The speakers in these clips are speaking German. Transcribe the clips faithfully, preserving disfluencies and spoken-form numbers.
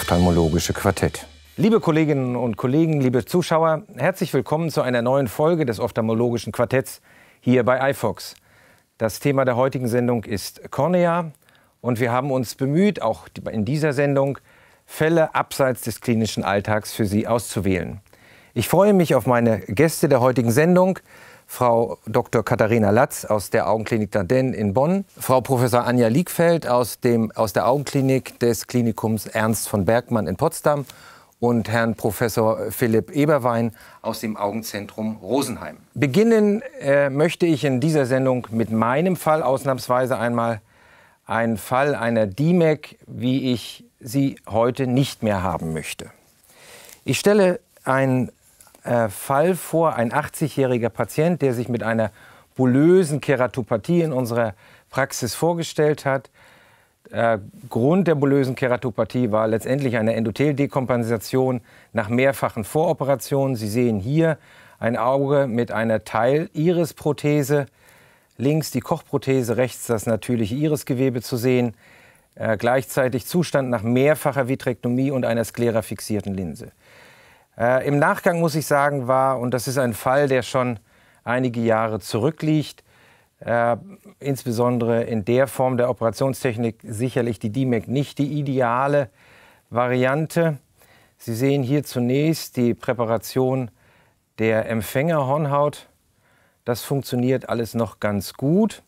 ophthalmologische Quartett. Liebe Kolleginnen und Kollegen, liebe Zuschauer, herzlich willkommen zu einer neuen Folge des ophthalmologischen Quartetts hier bei iFox. Das Thema der heutigen Sendung ist Kornea und wir haben uns bemüht, auch in dieser Sendung Fälle abseits des klinischen Alltags für Sie auszuwählen. Ich freue mich auf meine Gäste der heutigen Sendung, Frau Doktor Katharina Latz aus der Augenklinik Dardenne in Bonn, Frau Professor Anja Liegfeld aus, dem, aus der Augenklinik des Klinikums Ernst von Bergmann in Potsdam und Herrn Professor Philipp Eberwein aus dem Augenzentrum Rosenheim. Beginnen äh, möchte ich in dieser Sendung mit meinem Fall ausnahmsweise einmal, ein Fall einer D M E C, wie ich sie heute nicht mehr haben möchte. Ich stelle einen äh, Fall vor, ein achtzigjähriger Patient, der sich mit einer bullösen Keratopathie in unserer Praxis vorgestellt hat. Äh, Grund der bullösen Keratopathie war letztendlich eine Endotheldekompensation nach mehrfachen Voroperationen. Sie sehen hier ein Auge mit einer Teil-Iris-Prothese, links die Kochprothese, rechts das natürliche Irisgewebe zu sehen. Äh, gleichzeitig Zustand nach mehrfacher Vitrektomie und einer sklerafixierten Linse. Äh, Im Nachgang muss ich sagen, war, und das ist ein Fall, der schon einige Jahre zurückliegt, äh, insbesondere in der Form der Operationstechnik sicherlich die D M E C nicht die ideale Variante. Sie sehen hier zunächst die Präparation der Empfängerhornhaut. Das funktioniert alles noch ganz gut.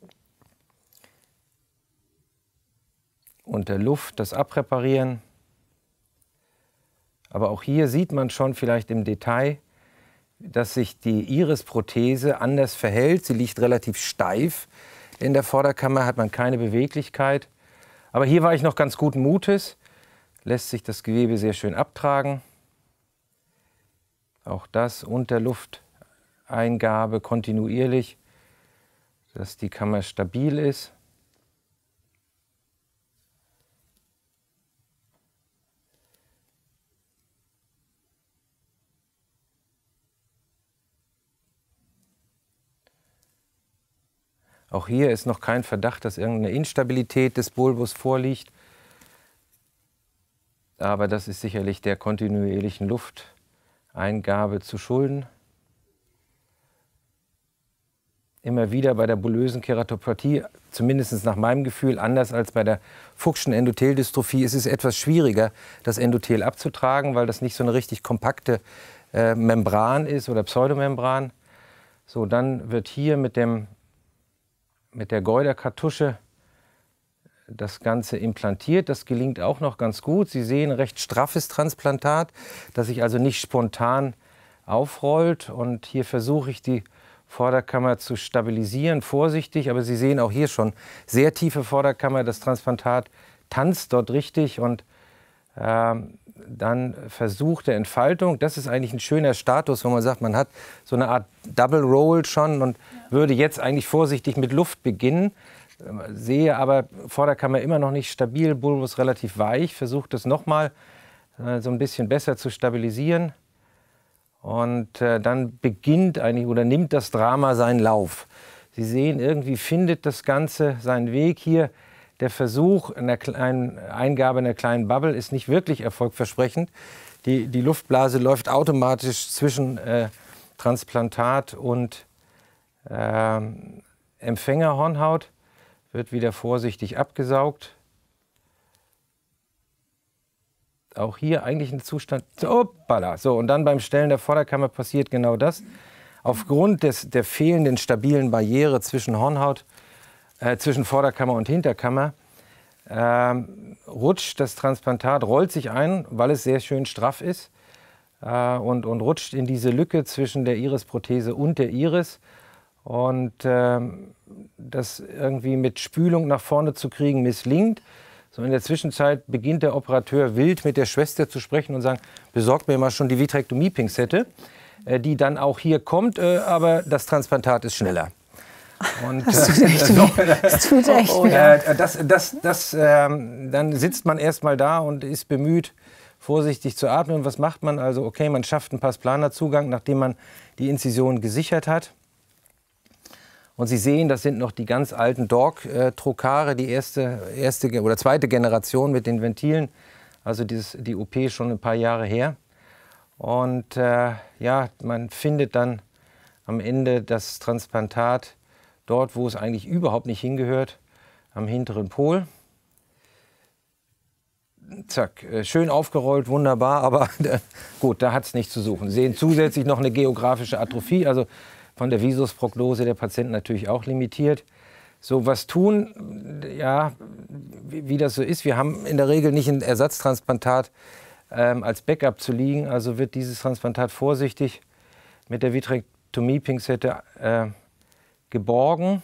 Unter Luft das abpräparieren. Aber auch hier sieht man schon vielleicht im Detail, dass sich die Irisprothese anders verhält. Sie liegt relativ steif in der Vorderkammer, hat man keine Beweglichkeit. Aber hier war ich noch ganz guten Mutes. Lässt sich das Gewebe sehr schön abtragen. Auch das unter Lufteingabe kontinuierlich, dass die Kammer stabil ist. Auch hier ist noch kein Verdacht, dass irgendeine Instabilität des Bulbus vorliegt. Aber das ist sicherlich der kontinuierlichen Lufteingabe zu schulden. Immer wieder bei der bullösen Keratopathie, zumindest nach meinem Gefühl, anders als bei der Fuchschen Endotheldystrophie, ist es etwas schwieriger, das Endothel abzutragen, weil das nicht so eine richtig kompakte äh, Membran ist oder Pseudomembran. So, dann wird hier mit dem mit der Goiter-Kartusche das Ganze implantiert. Das gelingt auch noch ganz gut. Sie sehen, recht straffes Transplantat, das sich also nicht spontan aufrollt. Und hier versuche ich, die Vorderkammer zu stabilisieren, vorsichtig. Aber Sie sehen auch hier schon sehr tiefe Vorderkammer. Das Transplantat tanzt dort richtig und äh, dann Versuch der Entfaltung. Das ist eigentlich ein schöner Status, wo man sagt, man hat so eine Art Double Roll schon und ja. würde jetzt eigentlich vorsichtig mit Luft beginnen. Sehe aber Vorderkammer immer noch nicht stabil, Bulbus relativ weich. Versuche das nochmal äh, so ein bisschen besser zu stabilisieren. Und äh, dann beginnt eigentlich oder nimmt das Drama seinen Lauf. Sie sehen, irgendwie findet das Ganze seinen Weg hier. Der Versuch einer kleinen Eingabe einer kleinen Bubble ist nicht wirklich erfolgversprechend. Die, die Luftblase läuft automatisch zwischen äh, Transplantat und äh, Empfängerhornhaut, wird wieder vorsichtig abgesaugt. Auch hier eigentlich ein Zustand, hoppala, so, und dann beim Stellen der Vorderkammer passiert genau das. Aufgrund des, der fehlenden stabilen Barriere zwischen Hornhaut, Äh, zwischen Vorderkammer und Hinterkammer, äh, rutscht das Transplantat, rollt sich ein, weil es sehr schön straff ist äh, und, und rutscht in diese Lücke zwischen der Irisprothese und der Iris. Und äh, das irgendwie mit Spülung nach vorne zu kriegen, misslingt. So in der Zwischenzeit beginnt der Operateur wild mit der Schwester zu sprechen und sagen, besorgt mir mal schon die Vitrektomie-Pinzette, äh, die dann auch hier kommt, äh, aber das Transplantat ist schneller. Und, das tut echt weh. Das tut echt weh. Äh, das, das, das, äh, dann sitzt man erst mal da und ist bemüht, vorsichtig zu atmen. Und was macht man? Also, okay, man schafft einen Pasplana-Zugang, nachdem man die Inzision gesichert hat. Und Sie sehen, das sind noch die ganz alten Dork-Trokare, die erste, erste oder zweite Generation mit den Ventilen Also dieses, die O P ist schon ein paar Jahre her. Und äh, ja, man findet dann am Ende das Transplantat dort, wo es eigentlich überhaupt nicht hingehört, am hinteren Pol. Zack, schön aufgerollt, wunderbar, aber gut, da hat es nichts zu suchen. Sie sehen zusätzlich noch eine geografische Atrophie, also von der Visusprognose der Patienten natürlich auch limitiert. So, was tun, ja, wie, wie das so ist, wir haben in der Regel nicht ein Ersatztransplantat ähm, als Backup zu liegen, also wird dieses Transplantat vorsichtig mit der Vitrektomie-Pinzette äh, geborgen,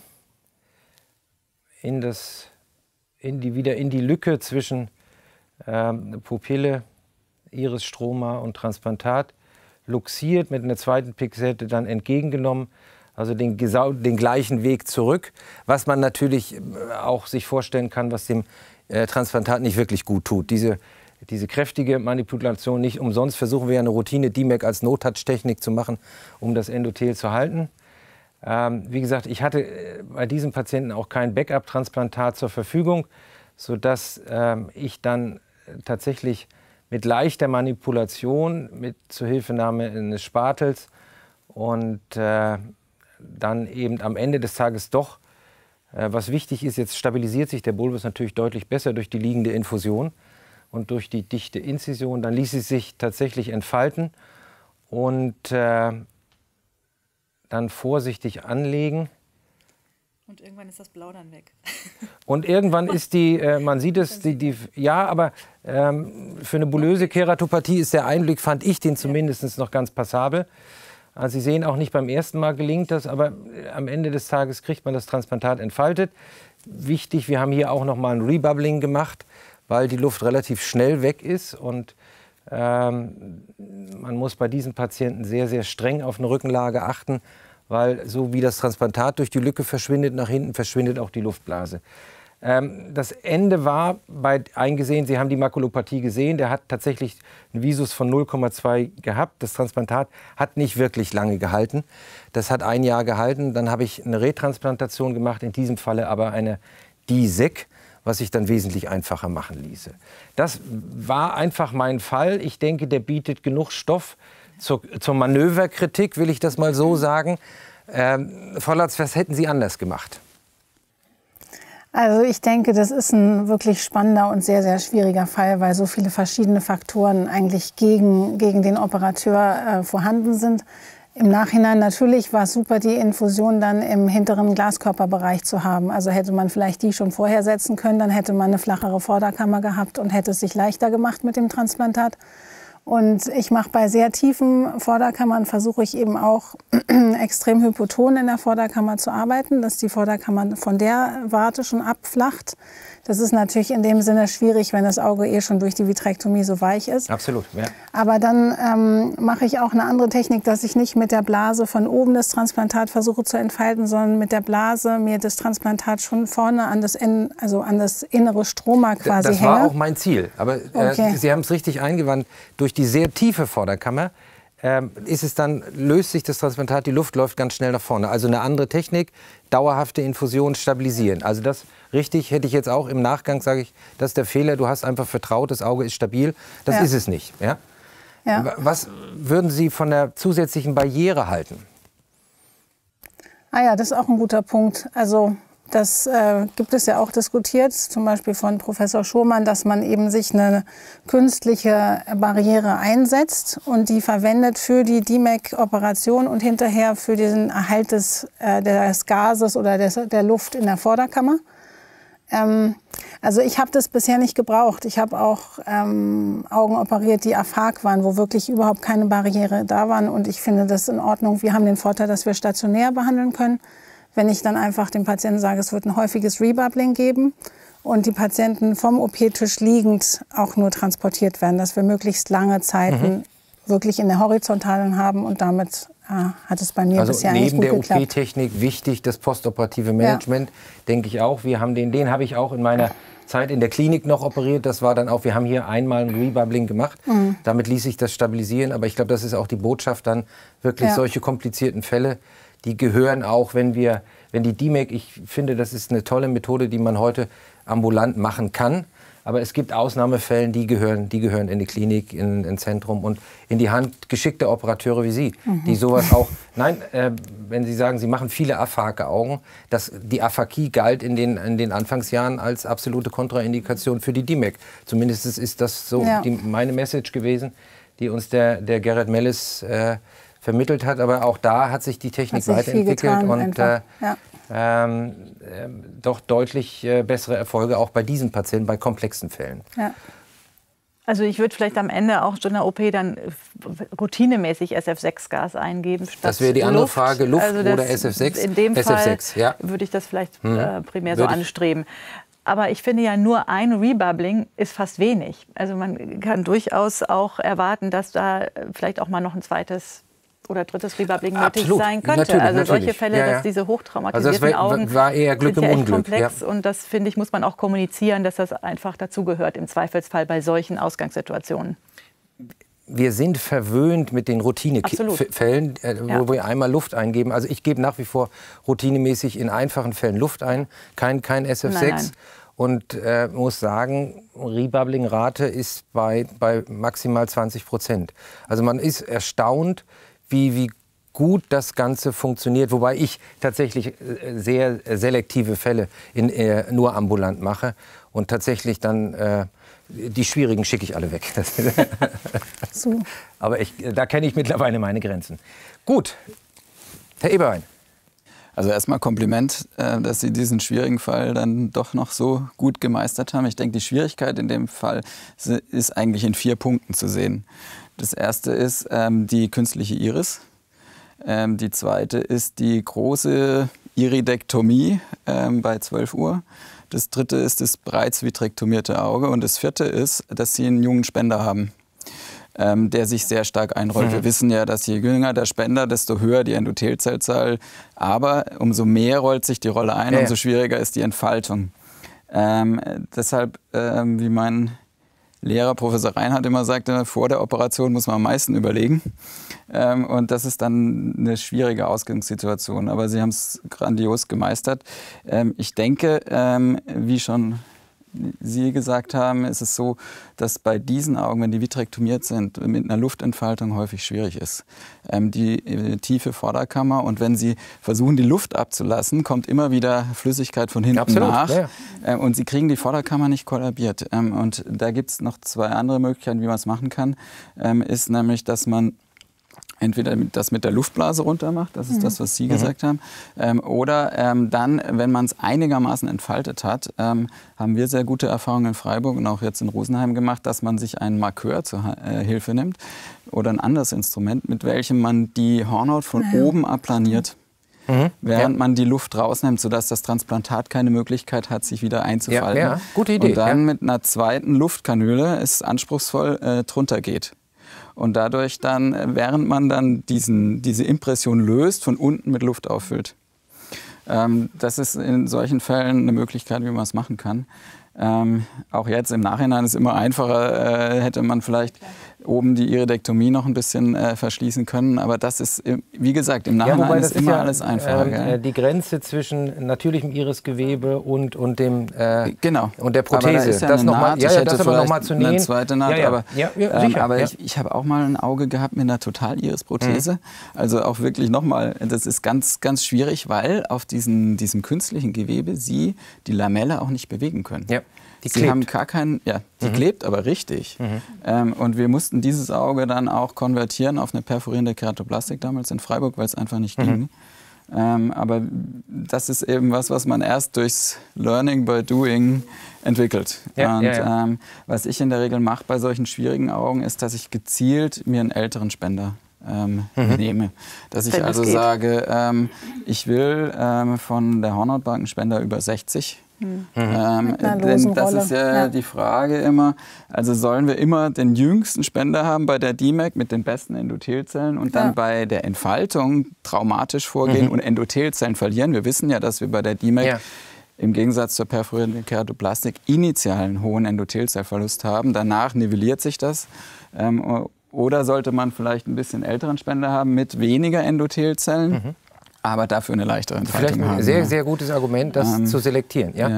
in das, in die, wieder in die Lücke zwischen ähm, Pupille, Irisstroma und Transplantat, luxiert, mit einer zweiten Pinzette dann entgegengenommen, also den, den gleichen Weg zurück, was man natürlich auch sich vorstellen kann, was dem äh, Transplantat nicht wirklich gut tut. Diese, diese kräftige Manipulation, nicht umsonst versuchen wir ja eine Routine-D M A C als No-Touch-Technik zu machen, um das Endothel zu halten. Ähm, wie gesagt, ich hatte bei diesem Patienten auch kein Backup-Transplantat zur Verfügung, sodass ähm, ich dann tatsächlich mit leichter Manipulation, mit Zuhilfenahme eines Spatels und äh, dann eben am Ende des Tages doch, äh, was wichtig ist, jetzt stabilisiert sich der Bulbus natürlich deutlich besser durch die liegende Infusion und durch die dichte Inzision. Dann ließ es sich tatsächlich entfalten und äh, dann vorsichtig anlegen. Und irgendwann ist das Blau dann weg. Und irgendwann ist die, äh, man sieht es, die, die, ja, aber ähm, für eine bulöse Keratopathie ist der Einblick, fand ich den zumindest noch ganz passabel. Also Sie sehen, auch nicht beim ersten Mal gelingt das, aber am Ende des Tages kriegt man das Transplantat entfaltet. Wichtig, wir haben hier auch noch mal ein Rebubbling gemacht, weil die Luft relativ schnell weg ist und ähm, man muss bei diesen Patienten sehr, sehr streng auf eine Rückenlage achten, weil so wie das Transplantat durch die Lücke verschwindet, nach hinten verschwindet auch die Luftblase. Ähm, das Ende war bei eingesehen, Sie haben die Makulopathie gesehen, der hat tatsächlich einen Visus von null Komma zwei gehabt. Das Transplantat hat nicht wirklich lange gehalten. Das hat ein Jahr gehalten. Dann habe ich eine Retransplantation gemacht, in diesem Falle aber eine D S E C, was sich dann wesentlich einfacher machen ließe. Das war einfach mein Fall. Ich denke, der bietet genug Stoff zur, zur Manöverkritik, will ich das mal so sagen. Ähm, Frau Latz, was hätten Sie anders gemacht? Also ich denke, das ist ein wirklich spannender und sehr, sehr schwieriger Fall, weil so viele verschiedene Faktoren eigentlich gegen, gegen den Operateur äh, vorhanden sind. Im Nachhinein natürlich war es super, die Infusion dann im hinteren Glaskörperbereich zu haben. Also hätte man vielleicht die schon vorher setzen können, dann hätte man eine flachere Vorderkammer gehabt und hätte es sich leichter gemacht mit dem Transplantat. Und ich mache bei sehr tiefen Vorderkammern, versuche ich eben auch extrem hypoton in der Vorderkammer zu arbeiten, dass die Vorderkammer von der Warte schon abflacht. Das ist natürlich in dem Sinne schwierig, wenn das Auge eh schon durch die Vitrektomie so weich ist. Absolut, ja. Aber dann ähm, mache ich auch eine andere Technik, dass ich nicht mit der Blase von oben das Transplantat versuche zu entfalten, sondern mit der Blase mir das Transplantat schon vorne an das, in, also an das innere Stroma quasi Das hänge. war auch mein Ziel. Aber äh, Okay. Sie haben es richtig eingewandt. Durch die sehr tiefe Vorderkammer ähm, ist es dann, löst sich das Transplantat, die Luft läuft ganz schnell nach vorne. Also eine andere Technik, dauerhafte Infusion stabilisieren. Also das richtig hätte ich jetzt auch im Nachgang, sage ich, das ist der Fehler. Du hast einfach vertraut, das Auge ist stabil. Das Ja. ist es nicht. Ja? Ja. Was würden Sie von der zusätzlichen Barriere halten? Ah ja, das ist auch ein guter Punkt. Also das äh, gibt es ja auch diskutiert, zum Beispiel von Professor Schurmann, dass man eben sich eine künstliche Barriere einsetzt und die verwendet für die D M A C-Operation und hinterher für den Erhalt des, äh, des Gases oder des, der Luft in der Vorderkammer. Ähm, also ich habe das bisher nicht gebraucht. Ich habe auch ähm, Augen operiert, die aphag waren, wo wirklich überhaupt keine Barriere da waren. Und ich finde das in Ordnung. Wir haben den Vorteil, dass wir stationär behandeln können. Wenn ich dann einfach dem Patienten sage, es wird ein häufiges Rebubbling geben und die Patienten vom O P-Tisch liegend auch nur transportiert werden, dass wir möglichst lange Zeiten mhm. wirklich in der Horizontalen haben und damit äh, hat es bei mir also bisher eigentlich gut geklappt. geklappt. Neben der O P-Technik wichtig, das postoperative Management, ja. denke ich auch. Wir haben den, den habe ich auch in meiner Zeit in der Klinik noch operiert. Das war dann auch, wir haben hier einmal ein Rebubbling gemacht. Mhm. Damit ließ sich das stabilisieren. Aber ich glaube, das ist auch die Botschaft dann, wirklich ja. solche komplizierten Fälle, die gehören auch, wenn wir, wenn die D M A C, ich finde, das ist eine tolle Methode, die man heute ambulant machen kann. Aber es gibt Ausnahmefälle, die gehören, die gehören in die Klinik, in ein Zentrum und in die Hand geschickter Operateure wie Sie, mhm. die sowas auch, nein, äh, wenn Sie sagen, Sie machen viele Aphake-Augen, dass die Aphakie galt in den, in den Anfangsjahren als absolute Kontraindikation für die D M E C. Zumindest ist das so ja. die, meine Message gewesen, die uns der, der Gerrit Mellis äh, vermittelt hat. Aber auch da hat sich die Technik hat weiterentwickelt und äh, ja. ähm, äh, doch deutlich äh, bessere Erfolge auch bei diesen Patienten, bei komplexen Fällen. Ja. Also ich würde vielleicht am Ende auch in der O P dann routinemäßig S F sechs Gas eingeben. Statt das wäre die andere Luft. Frage, Luft also oder S F sechs? In dem S F sechs, Fall ja. würde ich das vielleicht hm. äh, primär würde so anstreben. Aber ich finde ja, nur ein Rebubbling ist fast wenig. Also man kann durchaus auch erwarten, dass da vielleicht auch mal noch ein zweites oder drittes Rebubbling nötig sein könnte. Natürlich, also natürlich. solche Fälle, ja, ja. dass diese hochtraumatisierten also das war, Augen war eher Glück sind im ja Unglück. echt komplex. Ja. Und das, finde ich, muss man auch kommunizieren, dass das einfach dazugehört im Zweifelsfall bei solchen Ausgangssituationen. Wir sind verwöhnt mit den Routinefällen, äh, wo ja. wir einmal Luft eingeben. Also ich gebe nach wie vor routinemäßig in einfachen Fällen Luft ein, kein, kein S F sechs. Nein, nein. Und äh, muss sagen, Rebubbling-Rate ist bei, bei maximal zwanzig Prozent. Also man ist erstaunt, wie, wie gut das Ganze funktioniert. Wobei ich tatsächlich äh, sehr selektive Fälle in, äh, nur ambulant mache. Und tatsächlich dann... Äh, Die schwierigen schicke ich alle weg. so. Aber ich, da kenne ich mittlerweile meine Grenzen. Gut, Herr Eberwein. Also erstmal Kompliment, dass Sie diesen schwierigen Fall dann doch noch so gut gemeistert haben. Ich denke, die Schwierigkeit in dem Fall ist eigentlich in vier Punkten zu sehen. Das erste ist die künstliche Iris. Die zweite ist die große Iridektomie bei zwölf Uhr. Das dritte ist das bereits vitrektomierte Auge. Und das vierte ist, dass Sie einen jungen Spender haben, ähm, der sich sehr stark einrollt. Mhm. Wir wissen ja, dass je jünger der Spender, desto höher die Endothelzellzahl. Aber umso mehr rollt sich die Rolle ein, ja, umso schwieriger ist die Entfaltung. Ähm, deshalb, ähm, wie mein Lehrer Professor Reinhardt immer sagte, vor der Operation muss man am meisten überlegen. Ähm, und das ist dann eine schwierige Ausgangssituation. Aber Sie haben es grandios gemeistert. Ähm, ich denke, ähm, wie schon Sie gesagt haben, ist es so, dass bei diesen Augen, wenn die vitrektomiert sind, mit einer Luftentfaltung häufig schwierig ist. Ähm, die äh, tiefe Vorderkammer, und wenn Sie versuchen, die Luft abzulassen, kommt immer wieder Flüssigkeit von hinten Absolut, nach. Ja. Ähm, und Sie kriegen die Vorderkammer nicht kollabiert. Ähm, und da gibt es noch zwei andere Möglichkeiten, wie man es machen kann. Ähm, ist nämlich, dass man entweder das mit der Luftblase runter macht, das ist mhm. das, was Sie mhm. gesagt haben, ähm, oder ähm, dann, wenn man es einigermaßen entfaltet hat, ähm, haben wir sehr gute Erfahrungen in Freiburg und auch jetzt in Rosenheim gemacht, dass man sich einen Markeur zur äh, Hilfe nimmt oder ein anderes Instrument, mit welchem man die Hornhaut von ja. oben ablaniert. Mhm. Während ja. man die Luft rausnimmt, sodass das Transplantat keine Möglichkeit hat, sich wieder einzufalten. Ja, ja. Gute Idee. Und dann ja. mit einer zweiten Luftkanüle es anspruchsvoll äh, drunter geht. Und dadurch dann, während man dann diesen, diese Impression löst, von unten mit Luft auffüllt. Ähm, das ist in solchen Fällen eine Möglichkeit, wie man es machen kann. Ähm, auch jetzt im Nachhinein ist es immer einfacher, äh, hätte man vielleicht oben die Iridektomie noch ein bisschen äh, verschließen können. Aber das ist, wie gesagt, im Nachhinein ja, wobei, ist immer ist ja, alles einfacher. Äh, die Grenze zwischen natürlichem Irisgewebe und, und, dem, äh, genau. und der Prothese. Aber da ist ja das eine noch Naht. mal, ja, ich ja, hätte das aber noch mal zu nähen. Eine zweite Naht. Ja, ja. Aber, ja, ja, ähm, sicher, aber ja. ich, ich habe auch mal ein Auge gehabt mit einer Total-Iris-Prothese. Mhm. Also auch wirklich nochmal, das ist ganz, ganz schwierig, weil auf diesen, diesem künstlichen Gewebe Sie die Lamelle auch nicht bewegen können. Ja. Die Sie haben gar keinen, ja, die mhm. klebt aber richtig. Mhm. Ähm, und wir mussten dieses Auge dann auch konvertieren auf eine perforierende Keratoplastik damals in Freiburg, weil es einfach nicht mhm. ging. Ähm, aber das ist eben was, was man erst durchs Learning by Doing entwickelt. Ja, und ja, ja. Ähm, was ich in der Regel mache bei solchen schwierigen Augen, ist, dass ich gezielt mir einen älteren Spender Ähm, mhm. nehme. Dass ich Wenn also sage, ähm, ich will ähm, von der Hornhautbank einen Spender über sechzig. Mhm. Ähm, denn das ist ja, ja die Frage immer, also sollen wir immer den jüngsten Spender haben bei der D M E C mit den besten Endothelzellen und dann ja. bei der Entfaltung traumatisch vorgehen mhm. und Endothelzellen verlieren. Wir wissen ja, dass wir bei der D M E C ja. im Gegensatz zur perforierenden Keratoplastik initial einen hohen Endothelzellverlust haben. Danach nivelliert sich das. Ähm, Oder sollte man vielleicht ein bisschen älteren Spender haben mit weniger Endothelzellen, mhm. aber dafür eine leichtere Entfaltung vielleicht ein haben. sehr, ja. sehr gutes Argument, das ähm, zu selektieren. Ja? Ja.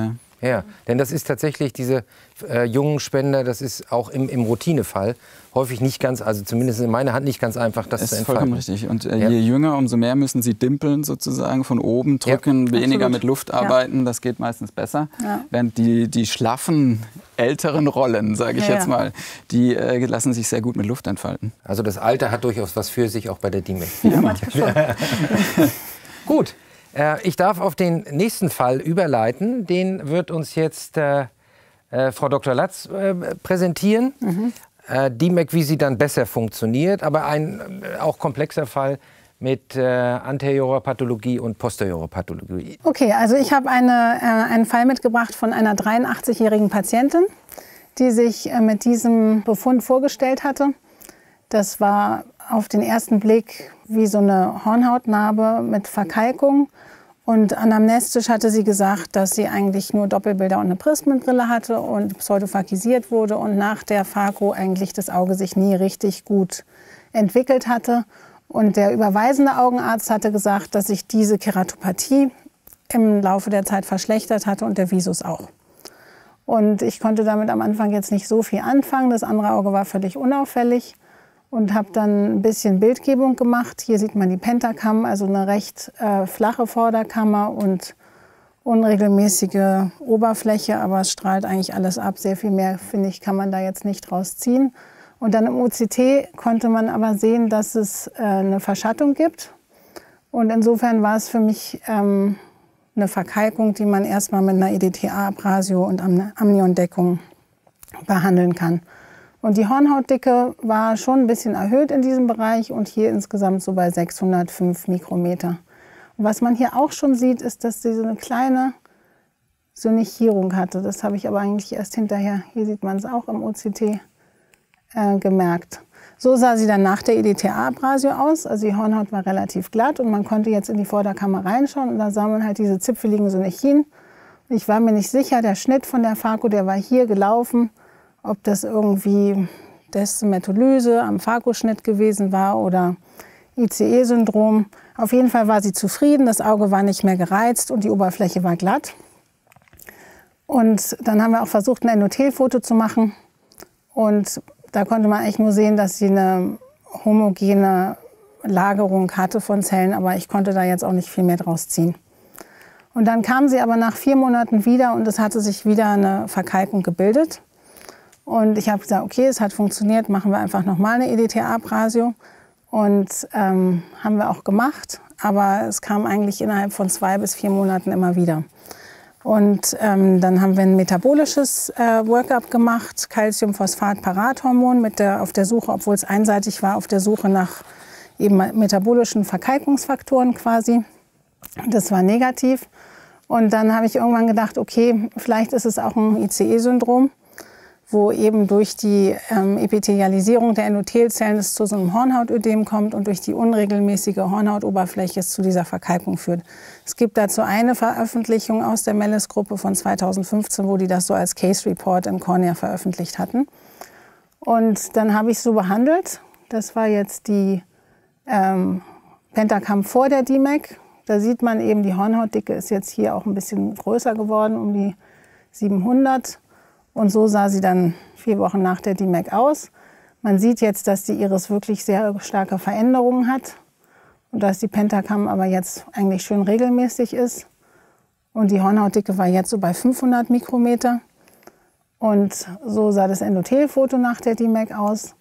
Ja, denn das ist tatsächlich diese äh, jungen Spender, das ist auch im, im Routinefall häufig nicht ganz, also zumindest in meiner Hand nicht ganz einfach, das, das zu entfalten. Das ist vollkommen richtig. Und äh, ja. je jünger, umso mehr müssen sie dimpeln sozusagen, von oben drücken, ja, weniger absolut. mit Luft arbeiten, ja. Das geht meistens besser. Ja. Während die, die schlaffen, älteren Rollen, sage ich ja, jetzt mal, die äh, lassen sich sehr gut mit Luft entfalten. Also das Alter hat durchaus was für sich, auch bei der D I M E C. Ja, manchmal schon. Gut. Ich darf auf den nächsten Fall überleiten. Den wird uns jetzt äh, äh, Frau Doktor Latz äh, präsentieren. Mhm. Äh, D I M E C, wie sie dann besser funktioniert, aber ein äh, auch komplexer Fall mit äh, anteriorer Pathologie und posteriorer Pathologie. Okay, also ich habe eine, äh, einen Fall mitgebracht von einer dreiundachtzig-jährigen Patientin, die sich äh, mit diesem Befund vorgestellt hatte. Das war auf den ersten Blick wie so eine Hornhautnarbe mit Verkalkung. Und anamnestisch hatte sie gesagt, dass sie eigentlich nur Doppelbilder und eine Prismenbrille hatte und pseudophakisiert wurde und nach der Phako eigentlich das Auge sich nie richtig gut entwickelt hatte. Und der überweisende Augenarzt hatte gesagt, dass sich diese Keratopathie im Laufe der Zeit verschlechtert hatte und der Visus auch. Und ich konnte damit am Anfang jetzt nicht so viel anfangen. Das andere Auge war völlig unauffällig. Und habe dann ein bisschen Bildgebung gemacht. Hier sieht man die Pentakam, also eine recht äh, flache Vorderkammer und unregelmäßige Oberfläche, aber es strahlt eigentlich alles ab. Sehr viel mehr, finde ich, kann man da jetzt nicht draus ziehen. Und dann im O C T konnte man aber sehen, dass es äh, eine Verschattung gibt. Und insofern war es für mich ähm, eine Verkalkung, die man erstmal mit einer E D T A-Abrasio und Am Amniondeckung behandeln kann. Und die Hornhautdicke war schon ein bisschen erhöht in diesem Bereich und hier insgesamt so bei sechshundertfünf Mikrometer. Und was man hier auch schon sieht, ist, dass sie so eine kleine Synichierung hatte. Das habe ich aber eigentlich erst hinterher, hier sieht man es auch im O C T, äh, gemerkt. So sah sie dann nach der E D T A-Abrasio aus. Also die Hornhaut war relativ glatt und man konnte jetzt in die Vorderkammer reinschauen und da sah man halt diese zipfeligen Synichien. Ich war mir nicht sicher, der Schnitt von der Phako, der war hier gelaufen. Ob das irgendwie Destemetolyse am Phakoschnitt gewesen war oder I C E-Syndrom. Auf jeden Fall war sie zufrieden, das Auge war nicht mehr gereizt und die Oberfläche war glatt. Und dann haben wir auch versucht, ein Endothelfoto zu machen. Und da konnte man eigentlich nur sehen, dass sie eine homogene Lagerung hatte von Zellen, aber ich konnte da jetzt auch nicht viel mehr draus ziehen. Und dann kam sie aber nach vier Monaten wieder und es hatte sich wieder eine Verkalkung gebildet. Und ich habe gesagt, okay, es hat funktioniert, machen wir einfach nochmal eine E D T A-Abrasio. Und ähm, haben wir auch gemacht, aber es kam eigentlich innerhalb von zwei bis vier Monaten immer wieder. Und ähm, dann haben wir ein metabolisches äh, Workup gemacht, Calciumphosphat-Parathormon, mit der, auf der Suche, obwohl es einseitig war, auf der Suche nach eben metabolischen Verkalkungsfaktoren quasi. Das war negativ. Und dann habe ich irgendwann gedacht, okay, vielleicht ist es auch ein I C E-Syndrom, wo eben durch die ähm, Epithelialisierung der Endothelzellen es zu so einem Hornhautödem kommt und durch die unregelmäßige Hornhautoberfläche es zu dieser Verkalkung führt. Es gibt dazu eine Veröffentlichung aus der Mellis-Gruppe von zweitausendfünfzehn, wo die das so als Case Report in Cornea veröffentlicht hatten. Und dann habe ich es so behandelt. Das war jetzt die ähm, Pentakam vor der D I M E C. Da sieht man eben, die Hornhautdicke ist jetzt hier auch ein bisschen größer geworden, um die siebenhundert. Und so sah sie dann vier Wochen nach der D I M E C aus. Man sieht jetzt, dass die Iris wirklich sehr starke Veränderungen hat und dass die Pentakam aber jetzt eigentlich schön regelmäßig ist. Und die Hornhautdicke war jetzt so bei fünfhundert Mikrometer. Und so sah das Endothelfoto nach der D I M E C aus.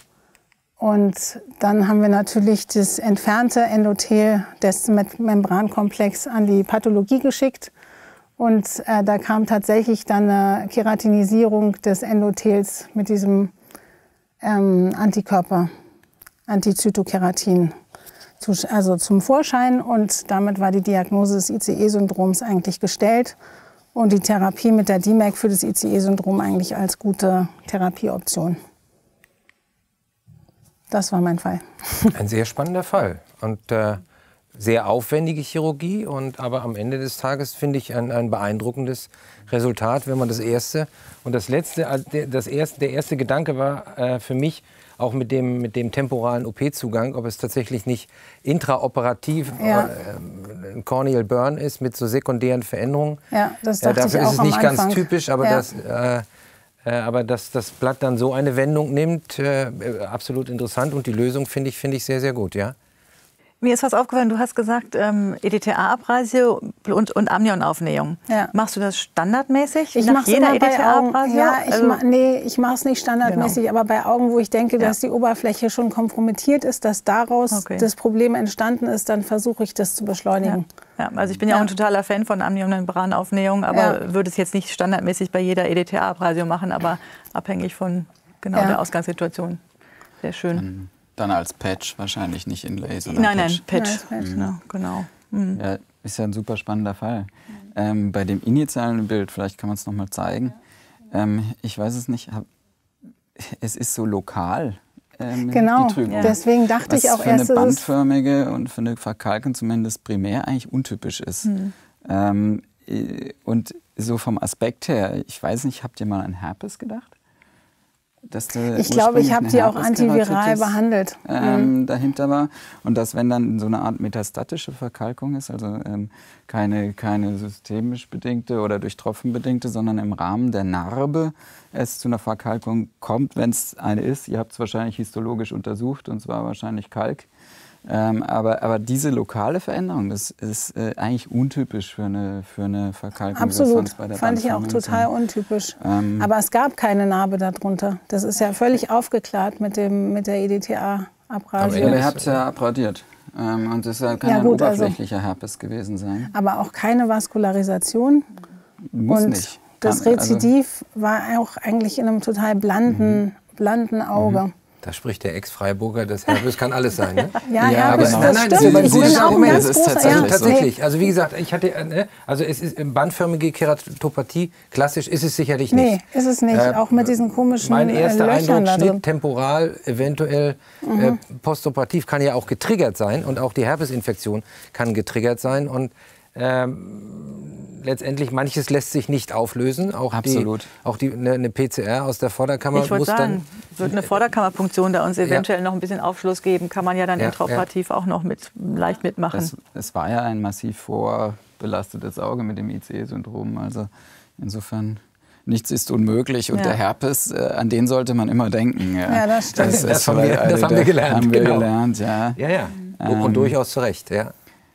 Und dann haben wir natürlich das entfernte Endothel des Membrankomplex an die Pathologie geschickt. Und äh, da kam tatsächlich dann eine Keratinisierung des Endothels mit diesem ähm, Antikörper, Antizytokeratin, zu, also zum Vorschein. Und damit war die Diagnose des I C E-Syndroms eigentlich gestellt und die Therapie mit der D I M E C für das I C E-Syndrom eigentlich als gute Therapieoption. Das war mein Fall. Ein sehr spannender Fall und äh, sehr aufwendige Chirurgie, und aber am Ende des Tages finde ich ein, ein beeindruckendes Resultat, wenn man das erste und das letzte, das erste, der erste Gedanke war äh, für mich auch mit dem, mit dem temporalen O P-Zugang, ob es tatsächlich nicht intraoperativ ja. äh, ein Corneal Burn ist mit so sekundären Veränderungen. Ja, das dachte äh, dafür ich auch ist es am nicht Anfang. ganz typisch, aber, Ja. das, äh, äh, aber dass das Blatt dann so eine Wendung nimmt, äh, absolut interessant. Und die Lösung finde ich, finde ich sehr, sehr gut. Ja? Mir ist was aufgefallen, du hast gesagt, ähm, E D T A-Abrasio und, und Amnion-Aufnähung. Ja. Machst du das standardmäßig? Ich nach mache jeder immer E D bei T Augen. A-Abrasio? Ja, ich Also, ma nee, ich mache es nicht standardmäßig, Genau. aber bei Augen, wo ich denke, Ja. dass die Oberfläche schon kompromittiert ist, dass daraus Okay. das Problem entstanden ist, dann versuche ich das zu beschleunigen. ja. Ja, also ich bin ja, Ja. auch ein totaler Fan von Amnion-Membranaufnähung, aber Ja. würde es jetzt nicht standardmäßig bei jeder E D T A-Abrasio machen, aber abhängig von genau Ja. der Ausgangssituation. Sehr schön. Dann als Patch, wahrscheinlich nicht Inlay, sondern Nein, nein, Patch. Patch. Ja, Patch. Ja, genau. Mhm. Ja, ist ja ein super spannender Fall. Ähm, bei dem initialen Bild, vielleicht kann man es noch mal zeigen, ähm, ich weiß es nicht, hab, es ist so lokal, ähm, Genau, die Trübung. deswegen dachte Was ich auch für erst, eine es ist bandförmige und für eine Verkalkung zumindest primär eigentlich untypisch ist. Mhm. Ähm, äh, und so vom Aspekt her, ich weiß nicht, habt ihr mal an Herpes gedacht? Dass da ich glaube, ich ursprünglich habe eine die auch antiviral Herpeskeratitis, behandelt. Ähm, Mhm. dahinter war und dass wenn dann so eine Art metastatische Verkalkung ist, also ähm, keine, keine systemisch bedingte oder durch Tropfen bedingte, sondern im Rahmen der Narbe es zu einer Verkalkung kommt, wenn es eine ist. Ihr habt es wahrscheinlich histologisch untersucht und zwar wahrscheinlich Kalk. Ähm, aber, aber diese lokale Veränderung, das ist äh, eigentlich untypisch für eine, für eine Verkalkung. Absolut, Bei der fand ich auch Bandformation. total untypisch. Ähm, Aber es gab keine Narbe darunter. Das ist ja völlig aufgeklärt mit, dem, mit der E D T Aber A-Abrasio. Ja, er hat es ja abradiert. Ähm, und das kann Ja, ein gut, also- oberflächlicher Herpes gewesen sein. Aber auch keine Vaskularisation. Muss Und nicht. das Kann- also- Rezidiv war auch eigentlich in einem total blanden, blanden Auge. Da spricht der Ex-Freiburger, das Herpes kann alles sein. Ne? Ja, Ja, Herpes, genau. das Nein, nein, stimmt. das ist Ich ein bin gutes auch ein Argument. ganz Das ist großer... tatsächlich Also ja, so. tatsächlich, also wie gesagt, ich hatte, äh, ne, also es ist ähm, bandförmige Keratopathie, klassisch ist es sicherlich Nee, nicht. ist es nicht. Äh, auch mit diesen komischen Mein äh, erster Löchern Eindruck, da drin. Schnitt, temporal, eventuell äh, postoperativ, kann ja auch getriggert sein und auch die Herpesinfektion kann getriggert sein und ähm, letztendlich manches lässt sich nicht auflösen. Auch Absolut. Die, auch die, eine, eine P C R aus der Vorderkammer Ich wollte muss sagen, dann... wird eine Vorderkammerpunktion da uns eventuell noch ein bisschen Aufschluss geben, kann man ja dann Ja, intraoperativ auch noch mit, leicht mitmachen. Es, es war ja ein massiv vorbelastetes Auge mit dem I C E-Syndrom. Also insofern, nichts ist unmöglich. Und Ja. der Herpes, äh, an den sollte man immer denken. Ja, Ja, das stimmt. ist Das haben wir- vielleicht das haben eine wir der- gelernt, Haben wir genau. gelernt, ja. Ja, ja. Ähm, Und durchaus zu Recht, ja.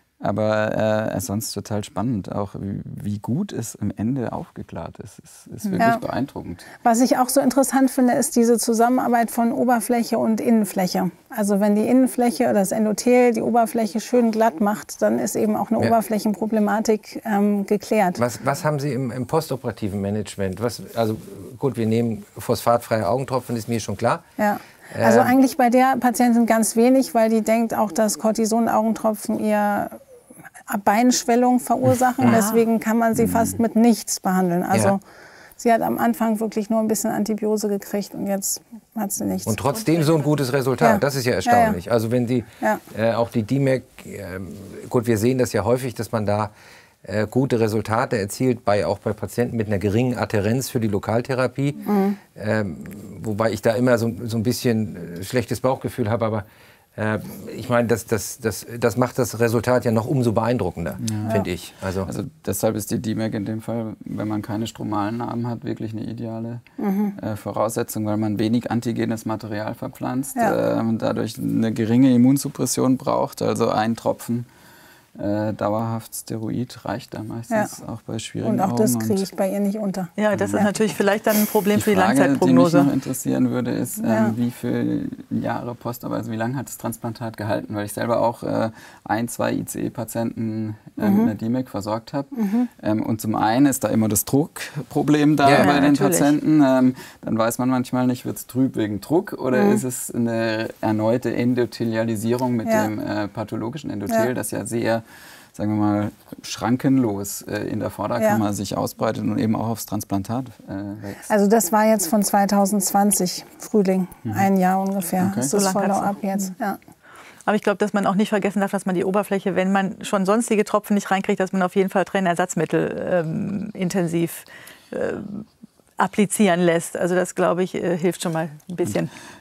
Aber äh, sonst total spannend, auch wie, wie gut es im Ende aufgeklärt ist. Es ist wirklich Ja. beeindruckend. Was ich auch so interessant finde, ist diese Zusammenarbeit von Oberfläche und Innenfläche. Also wenn die Innenfläche oder das Endothel die Oberfläche schön glatt macht, dann ist eben auch eine Ja. Oberflächenproblematik ähm, geklärt. Was, was haben Sie im, im postoperativen Management? Was, also gut, wir nehmen phosphatfreie Augentropfen, ist mir schon klar. Ja. Also Ähm. eigentlich bei der Patientin ganz wenig, weil die denkt auch, dass Cortison-Augentropfen ihr Beinschwellung verursachen. Deswegen kann man sie fast mit nichts behandeln. Also Ja. sie hat am Anfang wirklich nur ein bisschen Antibiose gekriegt und jetzt hat sie nichts. Und trotzdem so ein gutes Resultat, Ja. das ist ja erstaunlich. Ja, ja. Also wenn die, Ja. äh, auch die D M E C, äh, gut, wir sehen das ja häufig, dass man da äh, gute Resultate erzielt, bei, auch bei Patienten mit einer geringen Adhärenz für die Lokaltherapie. Mhm. Ähm, wobei ich da immer so, so ein bisschen äh, schlechtes Bauchgefühl habe, aber äh, ich meine, das, das, das, das macht das Resultat ja noch umso beeindruckender, finde ich. Also, Also deshalb ist die D M E C in dem Fall, wenn man keine stromalen Narben hat, wirklich eine ideale äh, Voraussetzung, weil man wenig antigenes Material verpflanzt Ja. äh, und dadurch eine geringe Immunsuppression braucht. Also ein Tropfen äh, dauerhaft Steroid reicht da meistens auch bei schwierigen Und auch Augen. das Und kriege ich bei ihr nicht unter. Ja, das ist natürlich vielleicht dann ein Problem die für die Frage, die mich Langzeitprognose. noch interessieren würde, ist, Ja. ähm, wie viele Jahre Post, aber also wie lange hat das Transplantat gehalten? Weil ich selber auch äh, ein, zwei I C E-Patienten äh, mit einer D M E C versorgt habe. Ähm, und zum einen ist da immer das Druckproblem da Ja, bei den natürlich. Patienten. Ähm, dann weiß man manchmal nicht, wird es trüb wegen Druck oder ist es eine erneute Endothelialisierung mit Ja. dem äh, pathologischen Endothel, Ja. das ja sehr, sagen wir mal, schrankenlos äh, in der Vorderkammer Ja. sich ausbreitet und eben auch aufs Transplantat äh, wächst. Also das war jetzt von zwanzig zwanzig, Frühling, ein Jahr ungefähr. Okay. Ist So das lang hat's Follow-up noch. jetzt. Ja. Aber ich glaube, dass man auch nicht vergessen darf, dass man die Oberfläche, wenn man schon sonstige Tropfen nicht reinkriegt, dass man auf jeden Fall Tränenersatzmittel ähm, intensiv äh, applizieren lässt. Also das, glaube ich, äh, hilft schon mal ein bisschen.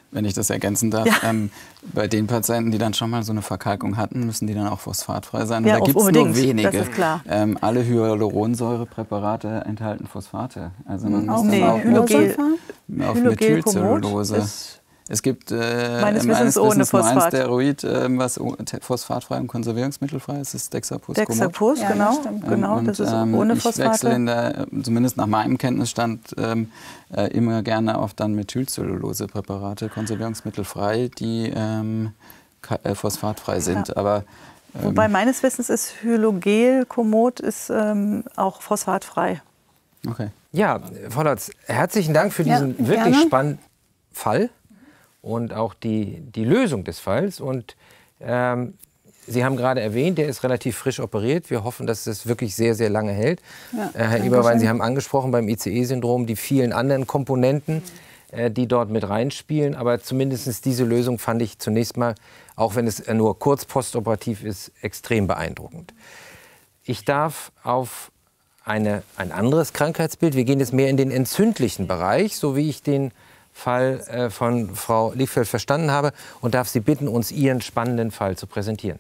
Wenn ich das ergänzen darf, ja. ähm, bei den Patienten, die dann schon mal so eine Verkalkung hatten, müssen die dann auch phosphatfrei sein. Und ja, da gibt es nur wenige. Das ist klar. Ähm, alle Hyaluronsäurepräparate enthalten Phosphate. Also man auch muss nee, dann auch Hylogel, auf Methylcellulose. Es gibt äh, meines meines Wissens ohne Wissens nur ein Phosphat. Steroid, äh, was phosphatfrei und konservierungsmittelfrei ist, das ist Dexapus. Dexapus, ja, genau, das genau, und, das ist ähm, ohne ich Phosphate. wechsle in der, zumindest nach meinem Kenntnisstand, ähm, äh, immer gerne auf dann Methylcellulose-Präparate, konservierungsmittelfrei, die ähm, äh, phosphatfrei sind. Ja. Aber, ähm, Wobei meines Wissens ist Hylogel, Komoot ist ähm, auch phosphatfrei. Okay. Ja, Frau Lotz, herzlichen Dank für diesen ja, wirklich gerne. spannenden Fall. Und auch die, die Lösung des Falls. Und ähm, Sie haben gerade erwähnt, der ist relativ frisch operiert. Wir hoffen, dass es wirklich sehr, sehr lange hält. Ja, äh, Herr Eberwein, Sie haben angesprochen beim I C E-Syndrom die vielen anderen Komponenten, äh, die dort mit reinspielen. Aber zumindest diese Lösung fand ich zunächst mal, auch wenn es nur kurz postoperativ ist, extrem beeindruckend. Ich darf auf eine, ein anderes Krankheitsbild, wir gehen jetzt mehr in den entzündlichen Bereich, so wie ich den Fall äh, von Frau Lichfeld verstanden habe, und darf Sie bitten, uns Ihren spannenden Fall zu präsentieren.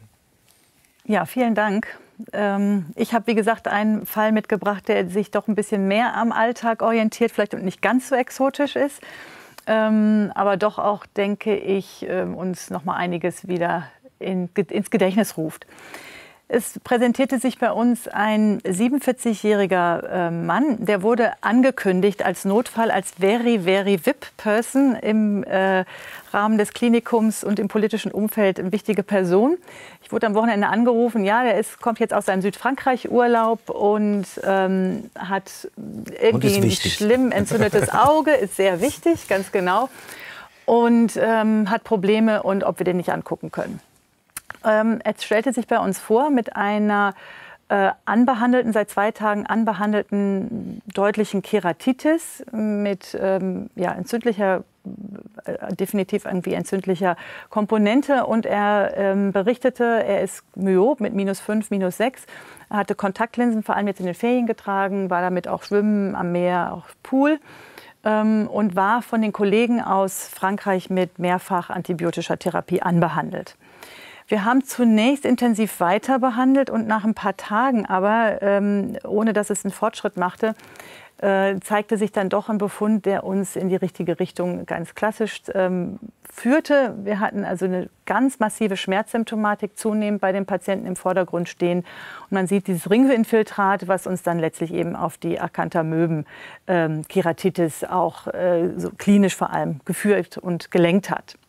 Ja, vielen Dank. Ähm, ich habe, wie gesagt, einen Fall mitgebracht, der sich doch ein bisschen mehr am Alltag orientiert, vielleicht und nicht ganz so exotisch ist, ähm, aber doch auch, denke ich, äh, uns noch mal einiges wieder in, ins Gedächtnis ruft. Es präsentierte sich bei uns ein siebenundvierzigjähriger äh, Mann, der wurde angekündigt als Notfall, als very, very V I P-Person im äh, Rahmen des Klinikums und im politischen Umfeld eine wichtige Person. Ich wurde am Wochenende angerufen, ja, der ist, kommt jetzt aus seinem Südfrankreich-Urlaub und ähm, hat irgendwie ein schlimm entzündetes Auge, ist sehr wichtig, ganz genau, und ähm, hat Probleme und ob wir den nicht angucken können. Ähm, es stellte sich bei uns vor mit einer äh, anbehandelten, seit zwei Tagen anbehandelten deutlichen Keratitis mit ähm, ja, entzündlicher, äh, definitiv irgendwie entzündlicher Komponente. Und er ähm, berichtete, er ist myop mit minus fünf, minus sechs. Er hatte Kontaktlinsen, vor allem jetzt in den Ferien getragen, war damit auch schwimmen am Meer, auch Pool. Ähm, und war von den Kollegen aus Frankreich mit mehrfach antibiotischer Therapie anbehandelt. Wir haben zunächst intensiv weiter behandelt und nach ein paar Tagen aber, ähm, ohne dass es einen Fortschritt machte, äh, zeigte sich dann doch ein Befund, der uns in die richtige Richtung ganz klassisch ähm, führte. Wir hatten also eine ganz massive Schmerzsymptomatik zunehmend bei den Patienten im Vordergrund stehen. Und man sieht dieses Ringelinfiltrat, was uns dann letztlich eben auf die Acanthamöben-Keratitis ähm, auch äh, so klinisch vor allem geführt und gelenkt hat.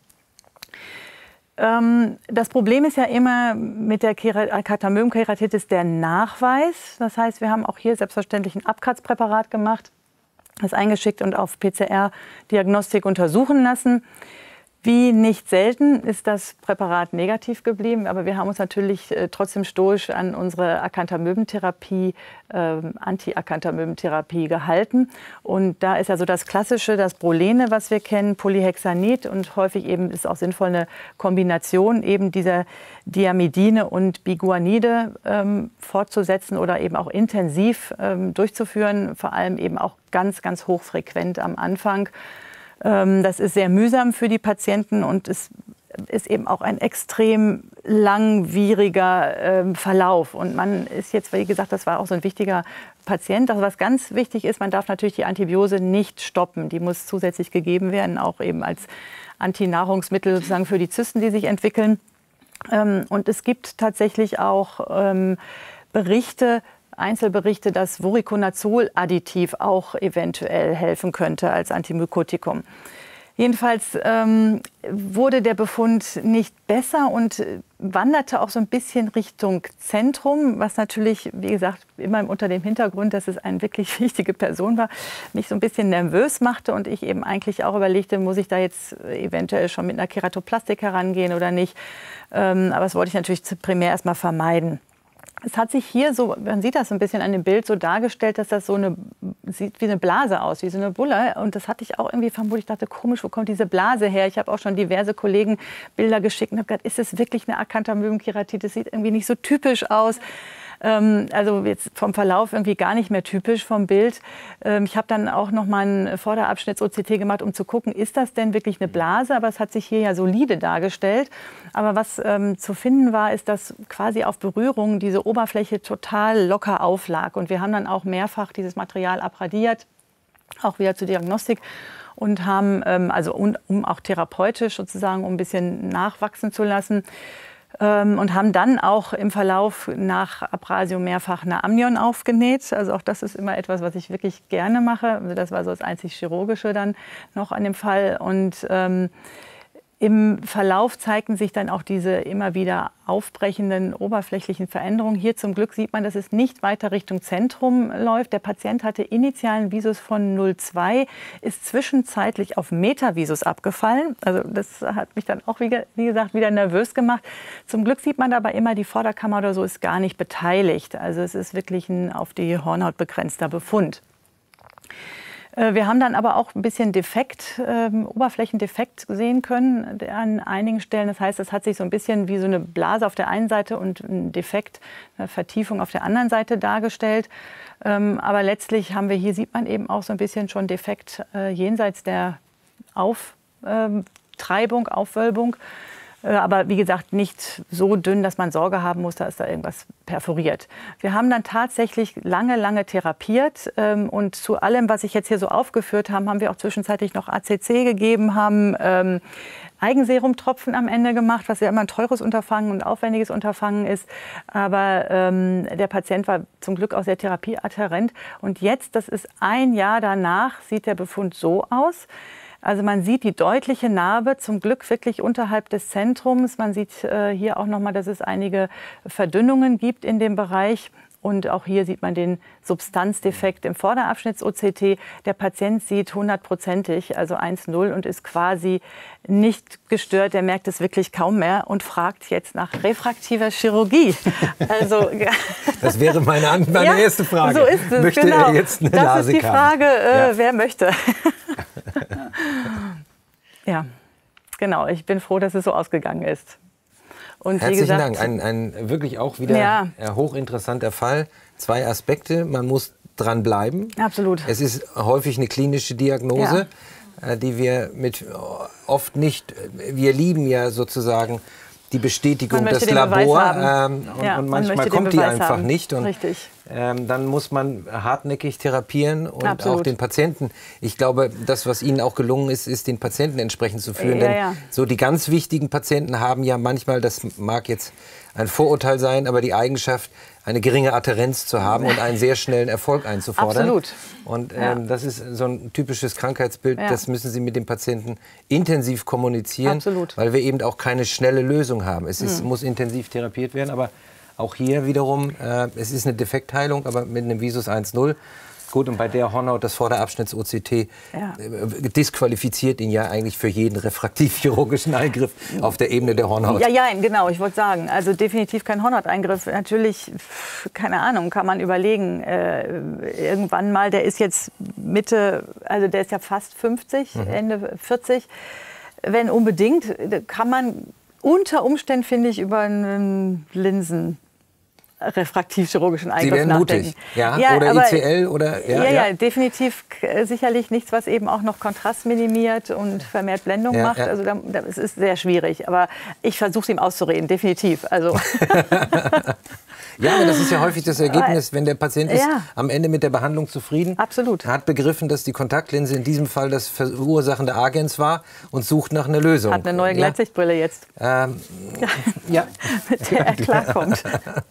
Das Problem ist ja immer mit der Acanthamöben-Keratitis der Nachweis. Das heißt, wir haben auch hier selbstverständlich ein Abkratzpräparat gemacht, das eingeschickt und auf P C R-Diagnostik untersuchen lassen. Wie nicht selten ist das Präparat negativ geblieben, aber wir haben uns natürlich äh, trotzdem stoisch an unsere Acanthamöben-Therapie, äh, Anti-Acanthamöben-Therapie gehalten. Und da ist also das Klassische, das Prolene, was wir kennen, Polyhexanid, und häufig eben ist auch sinnvoll eine Kombination eben dieser Diamidine und Biguanide ähm, fortzusetzen oder eben auch intensiv ähm, durchzuführen, vor allem eben auch ganz, ganz hochfrequent am Anfang. Das ist sehr mühsam für die Patienten und es ist eben auch ein extrem langwieriger äh, Verlauf. Und man ist jetzt, wie gesagt, das war auch so ein wichtiger Patient. Also was ganz wichtig ist, man darf natürlich die Antibiose nicht stoppen. Die muss zusätzlich gegeben werden, auch eben als Antinahrungsmittel sozusagen für die Zysten, die sich entwickeln. Ähm, und es gibt tatsächlich auch ähm, Berichte, Einzelberichte, dass Voriconazol-Additiv auch eventuell helfen könnte als Antimykotikum. Jedenfalls ähm, wurde der Befund nicht besser und wanderte auch so ein bisschen Richtung Zentrum, was natürlich, wie gesagt, immer unter dem Hintergrund, dass es eine wirklich wichtige Person war, mich so ein bisschen nervös machte und ich eben eigentlich auch überlegte, muss ich da jetzt eventuell schon mit einer Keratoplastik herangehen oder nicht. Ähm, aber das wollte ich natürlich primär erstmal vermeiden. Es hat sich hier so, man sieht das so ein bisschen an dem Bild, so dargestellt, dass das so eine, sieht wie eine Blase aus, wie so eine Bulle. Und das hatte ich auch irgendwie vermutet. Ich dachte, komisch, wo kommt diese Blase her? Ich habe auch schon diverse Kollegen Bilder geschickt und habe gedacht, ist es wirklich eine Acanthamöben-Keratitis? Das sieht irgendwie nicht so typisch aus. Ähm, also jetzt vom Verlauf irgendwie gar nicht mehr typisch vom Bild. Ähm, ich habe dann auch noch mal einen Vorderabschnitts-O C T gemacht, um zu gucken, ist das denn wirklich eine Blase? Aber es hat sich hier ja solide dargestellt. Aber was ähm, zu finden war, ist, dass quasi auf Berührung diese Oberfläche total locker auflag. Und wir haben dann auch mehrfach dieses Material abradiert, auch wieder zur Diagnostik. Und haben, ähm, also um, um auch therapeutisch sozusagen, um ein bisschen nachwachsen zu lassen. Ähm, und haben dann auch im Verlauf nach Abrasio mehrfach eine Amnion aufgenäht. Also auch das ist immer etwas, was ich wirklich gerne mache. Also das war so das einzig Chirurgische dann noch an dem Fall. Und ähm, im Verlauf zeigten sich dann auch diese immer wieder aufbrechenden oberflächlichen Veränderungen. Hier zum Glück sieht man, dass es nicht weiter Richtung Zentrum läuft. Der Patient hatte initialen Visus von null Komma zwei, ist zwischenzeitlich auf Metavisus abgefallen. Also das hat mich dann auch, wie, wie gesagt, wieder nervös gemacht. Zum Glück sieht man aber immer, die Vorderkammer oder so ist gar nicht beteiligt. Also es ist wirklich ein auf die Hornhaut begrenzter Befund. Wir haben dann aber auch ein bisschen Defekt, äh, Oberflächendefekt sehen können an einigen Stellen. Das heißt, es hat sich so ein bisschen wie so eine Blase auf der einen Seite und ein Defekt, eine Vertiefung auf der anderen Seite dargestellt. Ähm, aber letztlich haben wir hier, sieht man eben auch so ein bisschen schon Defekt äh, jenseits der Auftreibung, äh, Aufwölbung. Aber wie gesagt, nicht so dünn, dass man Sorge haben muss, da ist da irgendwas perforiert. Wir haben dann tatsächlich lange, lange therapiert. Und zu allem, was ich jetzt hier so aufgeführt habe, haben wir auch zwischenzeitlich noch A C C gegeben, haben ähm, Eigenserumtropfen am Ende gemacht, was ja immer ein teures Unterfangen und aufwendiges Unterfangen ist. Aber ähm, der Patient war zum Glück auch sehr therapieadhärent. Und jetzt, das ist ein Jahr danach, sieht der Befund so aus. Also man sieht die deutliche Narbe, zum Glück wirklich unterhalb des Zentrums. Man sieht äh, hier auch noch mal, dass es einige Verdünnungen gibt in dem Bereich. Und auch hier sieht man den Substanzdefekt im Vorderabschnitts-O C T. Der Patient sieht hundertprozentig, also eins null, und ist quasi nicht gestört. Der merkt es wirklich kaum mehr und fragt jetzt nach refraktiver Chirurgie. Also, das wäre meine, meine ja, erste Frage. So ist es, möchte genau. er jetzt eine das Lasik ist die Frage, äh, ja. wer möchte. Ja, genau. Ich bin froh, dass es so ausgegangen ist. Und Herzlichen wie gesagt, Dank. Ein, ein wirklich auch wieder ja. hochinteressanter Fall. Zwei Aspekte. Man muss dran bleiben. Absolut. Es ist häufig eine klinische Diagnose, ja. die wir mit oft nicht, wir lieben ja sozusagen die Bestätigung, das Labor. Ähm, und, ja, und manchmal kommt die einfach haben. nicht. Und Richtig. Ähm, dann muss man hartnäckig therapieren und Absolut. auch den Patienten. Ich glaube, das, was Ihnen auch gelungen ist, ist, den Patienten entsprechend zu führen. Ja, Denn ja. so die ganz wichtigen Patienten haben ja manchmal, das mag jetzt ein Vorurteil sein, aber die Eigenschaft, eine geringe Adhärenz zu haben und einen sehr schnellen Erfolg einzufordern. Absolut. Und ähm, ja. das ist so ein typisches Krankheitsbild, ja. das müssen Sie mit dem Patienten intensiv kommunizieren, Absolut. weil wir eben auch keine schnelle Lösung haben. Es ist, mhm. muss intensiv therapiert werden, aber auch hier wiederum, äh, es ist eine Defektheilung, aber mit einem Visus eins null. Gut, und bei der Hornhaut, das Vorderabschnitts-O C T, ja. äh, disqualifiziert ihn ja eigentlich für jeden refraktiv-chirurgischen Eingriff auf der Ebene der Hornhaut. Ja, ja, genau, ich wollte sagen, also definitiv kein Hornhauteingriff. Natürlich, keine Ahnung, kann man überlegen, äh, irgendwann mal, der ist jetzt Mitte, also der ist ja fast fünfzig, mhm. Ende vierzig. Wenn unbedingt, kann man unter Umständen, finde ich, über einen Linsen refraktiv-chirurgischen Eingriff Sie werden nachdenken. mutig, ja? Ja, oder aber, I C L oder ja, ja, ja, ja, definitiv sicherlich nichts, was eben auch noch Kontrast minimiert und vermehrt Blendung ja, macht. Ja. Also da, da, es ist sehr schwierig, aber ich versuche es ihm auszureden, definitiv. Also ja, aber das ist ja häufig das Ergebnis, wenn der Patient ist ja. am Ende mit der Behandlung zufrieden. Absolut. Hat begriffen, dass die Kontaktlinse in diesem Fall das verursachende Agens war und sucht nach einer Lösung. Hat eine neue Gleitsichtbrille ja. jetzt. Ähm, ja. Mit der er klarkommt.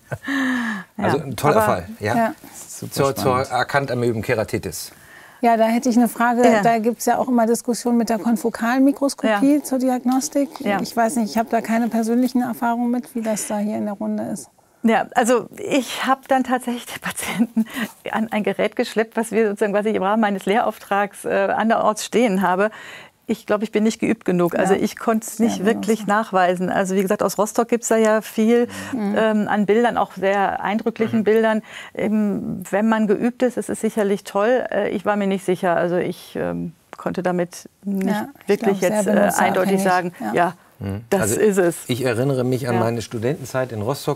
Also ein toller aber, Fall. Ja. Ja. Zur, zur Akantamöben-Keratitis. Ja, da hätte ich eine Frage. Ja. Da gibt es ja auch immer Diskussionen mit der Konfokalmikroskopie Ja. zur Diagnostik. Ja. Ich weiß nicht, ich habe da keine persönlichen Erfahrungen mit, wie das da hier in der Runde ist. Ja, also ich habe dann tatsächlich den Patienten an ein Gerät geschleppt, was wir sozusagen, was ich im Rahmen meines Lehrauftrags äh, anderorts stehen habe. Ich glaube, ich bin nicht geübt genug. Also ich konnte es nicht ja, wirklich so. nachweisen. Also wie gesagt, aus Rostock gibt es da ja viel mhm. ähm, an Bildern, auch sehr eindrücklichen mhm. Bildern. Ähm, wenn man geübt ist, ist es sicherlich toll. Äh, ich war mir nicht sicher. Also ich ähm, konnte damit nicht ja, wirklich glaub, jetzt äh, eindeutig sagen, ja, ja mhm. das also ist es. Ich erinnere mich an ja. meine Studentenzeit in Rostock,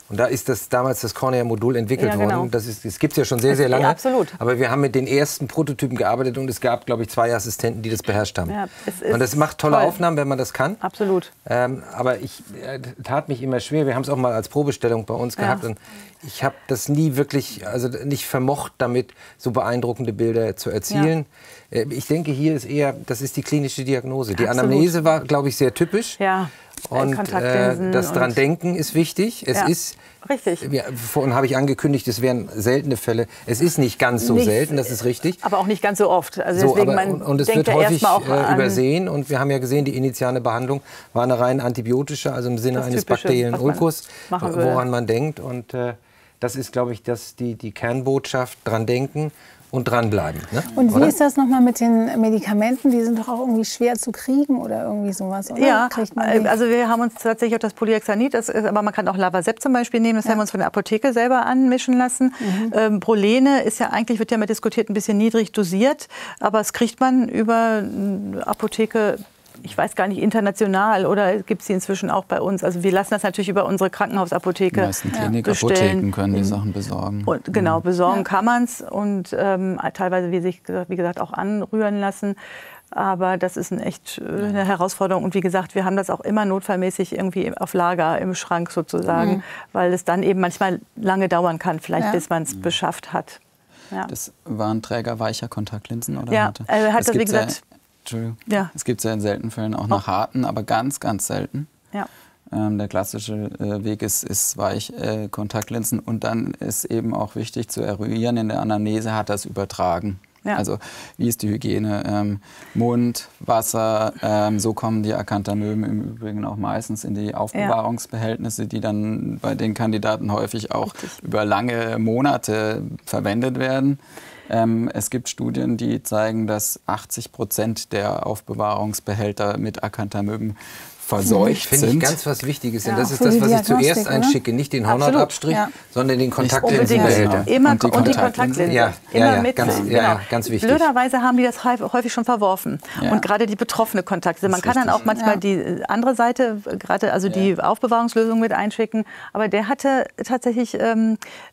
Und da ist das damals das Cornea-Modul entwickelt Ja, genau. worden. Das, ist, das gibt es ja schon sehr, sehr lange. Ja, absolut. Aber wir haben mit den ersten Prototypen gearbeitet und es gab, glaube ich, zwei Assistenten, die das beherrscht haben. Ja, es ist und das macht tolle toll. Aufnahmen, wenn man das kann. Absolut. Ähm, aber ich äh, tat mich immer schwer. Wir haben es auch mal als Probestellung bei uns Ja. gehabt. Und ich habe das nie wirklich, also nicht vermocht, damit so beeindruckende Bilder zu erzielen. Ja. Äh, ich denke, hier ist eher, das ist die klinische Diagnose. Die Absolut. Anamnese war, glaube ich, sehr typisch. Ja. Und äh, das dran denken ist wichtig. Es Ja, ist, richtig. Ja, vorhin habe ich angekündigt, es wären seltene Fälle. Es ist nicht ganz so Nicht, selten, das ist richtig. Aber auch nicht ganz so oft. Also So, deswegen, aber, man und, und es denkt wird ja häufig erstmal auch äh, an übersehen. Und wir haben ja gesehen, die initiale Behandlung war eine rein antibiotische, also im Sinne Das eines Typische, bakteriellen was man Ulkus, machen würde. woran man denkt. Und äh, das ist, glaube ich, das, die, die Kernbotschaft, dran denken und dranbleiben. Ne? Und wie Oder? ist das nochmal mit den Medikamenten? Die sind doch auch irgendwie schwer zu kriegen oder irgendwie sowas, oder? Ja, Kriegt man die? also wir haben uns tatsächlich auch das Polyhexanid, das ist, aber man kann auch Lavazep zum Beispiel nehmen, das Ja. haben wir uns von der Apotheke selber anmischen lassen. Mhm. Ähm, Prolene ist ja eigentlich, wird ja mal diskutiert, ein bisschen niedrig dosiert, aber es kriegt man über eine Apotheke, ich weiß gar nicht, international oder gibt es sie inzwischen auch bei uns. Also wir lassen das natürlich über unsere Krankenhausapotheke Die meisten bestellen. Klinikapotheken können die Sachen besorgen. Und genau, besorgen kann man es und ähm, teilweise, wie, sich, wie gesagt, auch anrühren lassen. Aber das ist ein echt äh, eine Herausforderung. Und wie gesagt, wir haben das auch immer notfallmäßig irgendwie auf Lager im Schrank sozusagen, Mhm. weil es dann eben manchmal lange dauern kann, vielleicht Ja. bis man es beschafft hat. Ja. Das war ein Träger weicher Kontaktlinsen? Oder Ja, harte? er hat Es das, wie gibt's ja- gesagt- Entschuldigung. Ja. Es gibt es ja in seltenen Fällen auch nach harten, aber ganz, ganz selten. Ja. Ähm, der klassische äh, Weg ist, ist weich äh, Kontaktlinsen. Und dann ist eben auch wichtig zu eruieren in der Anamnese, hat das übertragen. Ja. Also wie ist die Hygiene? Ähm, Mund, Wasser, ähm, so kommen die Acanthamöben im Übrigen auch meistens in die Aufbewahrungsbehältnisse, die dann bei den Kandidaten häufig auch Richtig. über lange Monate verwendet werden. Ähm, es gibt Studien, die zeigen, dass achtzig Prozent der Aufbewahrungsbehälter mit Acanthamöben verseucht Finde ich sind. ganz was Wichtiges. Ja, denn das ist für das, die was ich Diagnostik, zuerst oder? einschicke. Nicht den Absolut. Hornhautabstrich, Ja. sondern den Kontaktlinsenbehälter. Unbedingt. Immer Und die und die Kontaktlinse. Kontaktlinse. Ja, Immer ja, ja, mit. ganz- ja, ja, ganz wichtig. Blöderweise haben die das häufig schon verworfen. Ja. Und gerade die betroffene Kontaktlinse. Man Das ist kann dann auch richtig. manchmal Ja. die äh, andere Seite, gerade also die Aufbewahrungslösung mit einschicken. Aber der hatte tatsächlich ähm,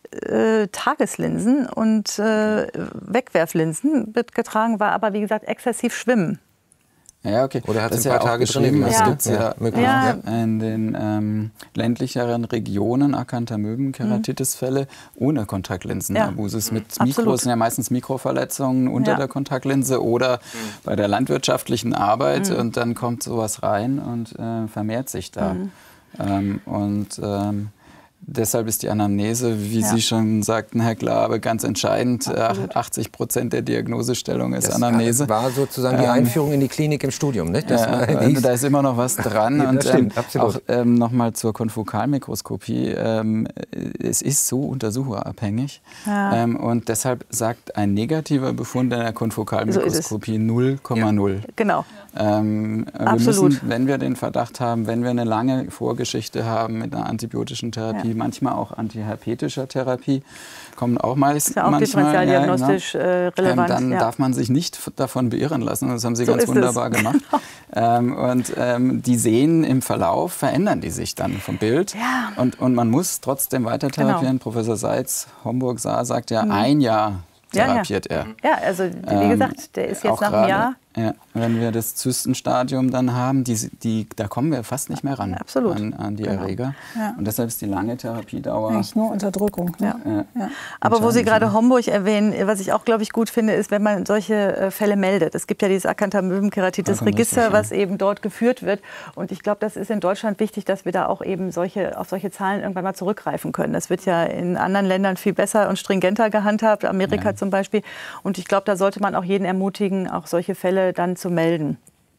äh, Tageslinsen und äh, Wegwerflinsen mitgetragen, war aber wie gesagt exzessiv schwimmen. Ja, okay. Oder hat Das es ist ein paar ja auch Tage drin beschrieben. gelassen. Es Ja. gibt ja, Ja, möglich. Ja. in den ähm, ländlicheren Regionen Acanthamöben, Keratitisfälle ohne Kontaktlinsenabusus. Mit Mikro, Absolut. sind ja meistens Mikroverletzungen unter Ja. der Kontaktlinse oder bei der landwirtschaftlichen Arbeit und dann kommt sowas rein und äh, vermehrt sich da. Ähm, und ähm, deshalb ist die Anamnese, wie Ja. Sie schon sagten, Herr Glabe, ganz entscheidend. Absolut. achtzig Prozent der Diagnosestellung ist Das Anamnese. war sozusagen die Ähm, Einführung in die Klinik im Studium. Nicht? Das Ja, war, also hieß- da ist immer noch was dran. Ja, das und stimmt, ähm, absolut. auch ähm, nochmal zur Konfokalmikroskopie. Ähm, es ist so untersucherabhängig. Ja. Ähm, und deshalb sagt ein negativer Befund in der Konfokalmikroskopie null Komma null. Genau. Ähm, wir Absolut. müssen, wenn wir den Verdacht haben, wenn wir eine lange Vorgeschichte haben mit einer antibiotischen Therapie, Ja. manchmal auch antiherpetischer Therapie, kommen auch meist Ist ja auch manchmal, differentialdiagnostisch ja, genau. äh, relevant. Ähm, dann ja. darf man sich nicht f- davon beirren lassen. Das haben Sie So ganz ist es. wunderbar gemacht. ähm, und ähm, die sehen im Verlauf, verändern die sich dann vom Bild. Ja. Und, und man muss trotzdem weiter therapieren. Genau. Professor Seitz, Homburg-Saar, sagt ja, ein Jahr Ja, ja. therapiert er. Ja, also wie Ähm, gesagt, der ist jetzt auch nach einem gerade, Jahr. Ja, wenn wir das Zystenstadium dann haben, die, die, da kommen wir fast nicht mehr ran Absolut. an, an die Genau. Erreger. Ja. Und deshalb ist die lange Therapiedauer. Eigentlich nur Unterdrückung. Ne? Ja. äh, Ja. Aber wo Sie entscheidend. gerade Homburg erwähnen, was ich auch, glaube ich, gut finde, ist, wenn man solche äh, Fälle meldet. Es gibt ja dieses Acanthamöben-Keratitis-Register, was eben dort geführt wird. Und ich glaube, das ist in Deutschland wichtig, dass wir da auch eben solche, auf solche Zahlen irgendwann mal zurückgreifen können. Das wird ja in anderen Ländern viel besser und stringenter gehandhabt, Amerika Ja. zum Beispiel. Und ich glaube, da sollte man auch jeden ermutigen, auch solche Fälle dann zu melden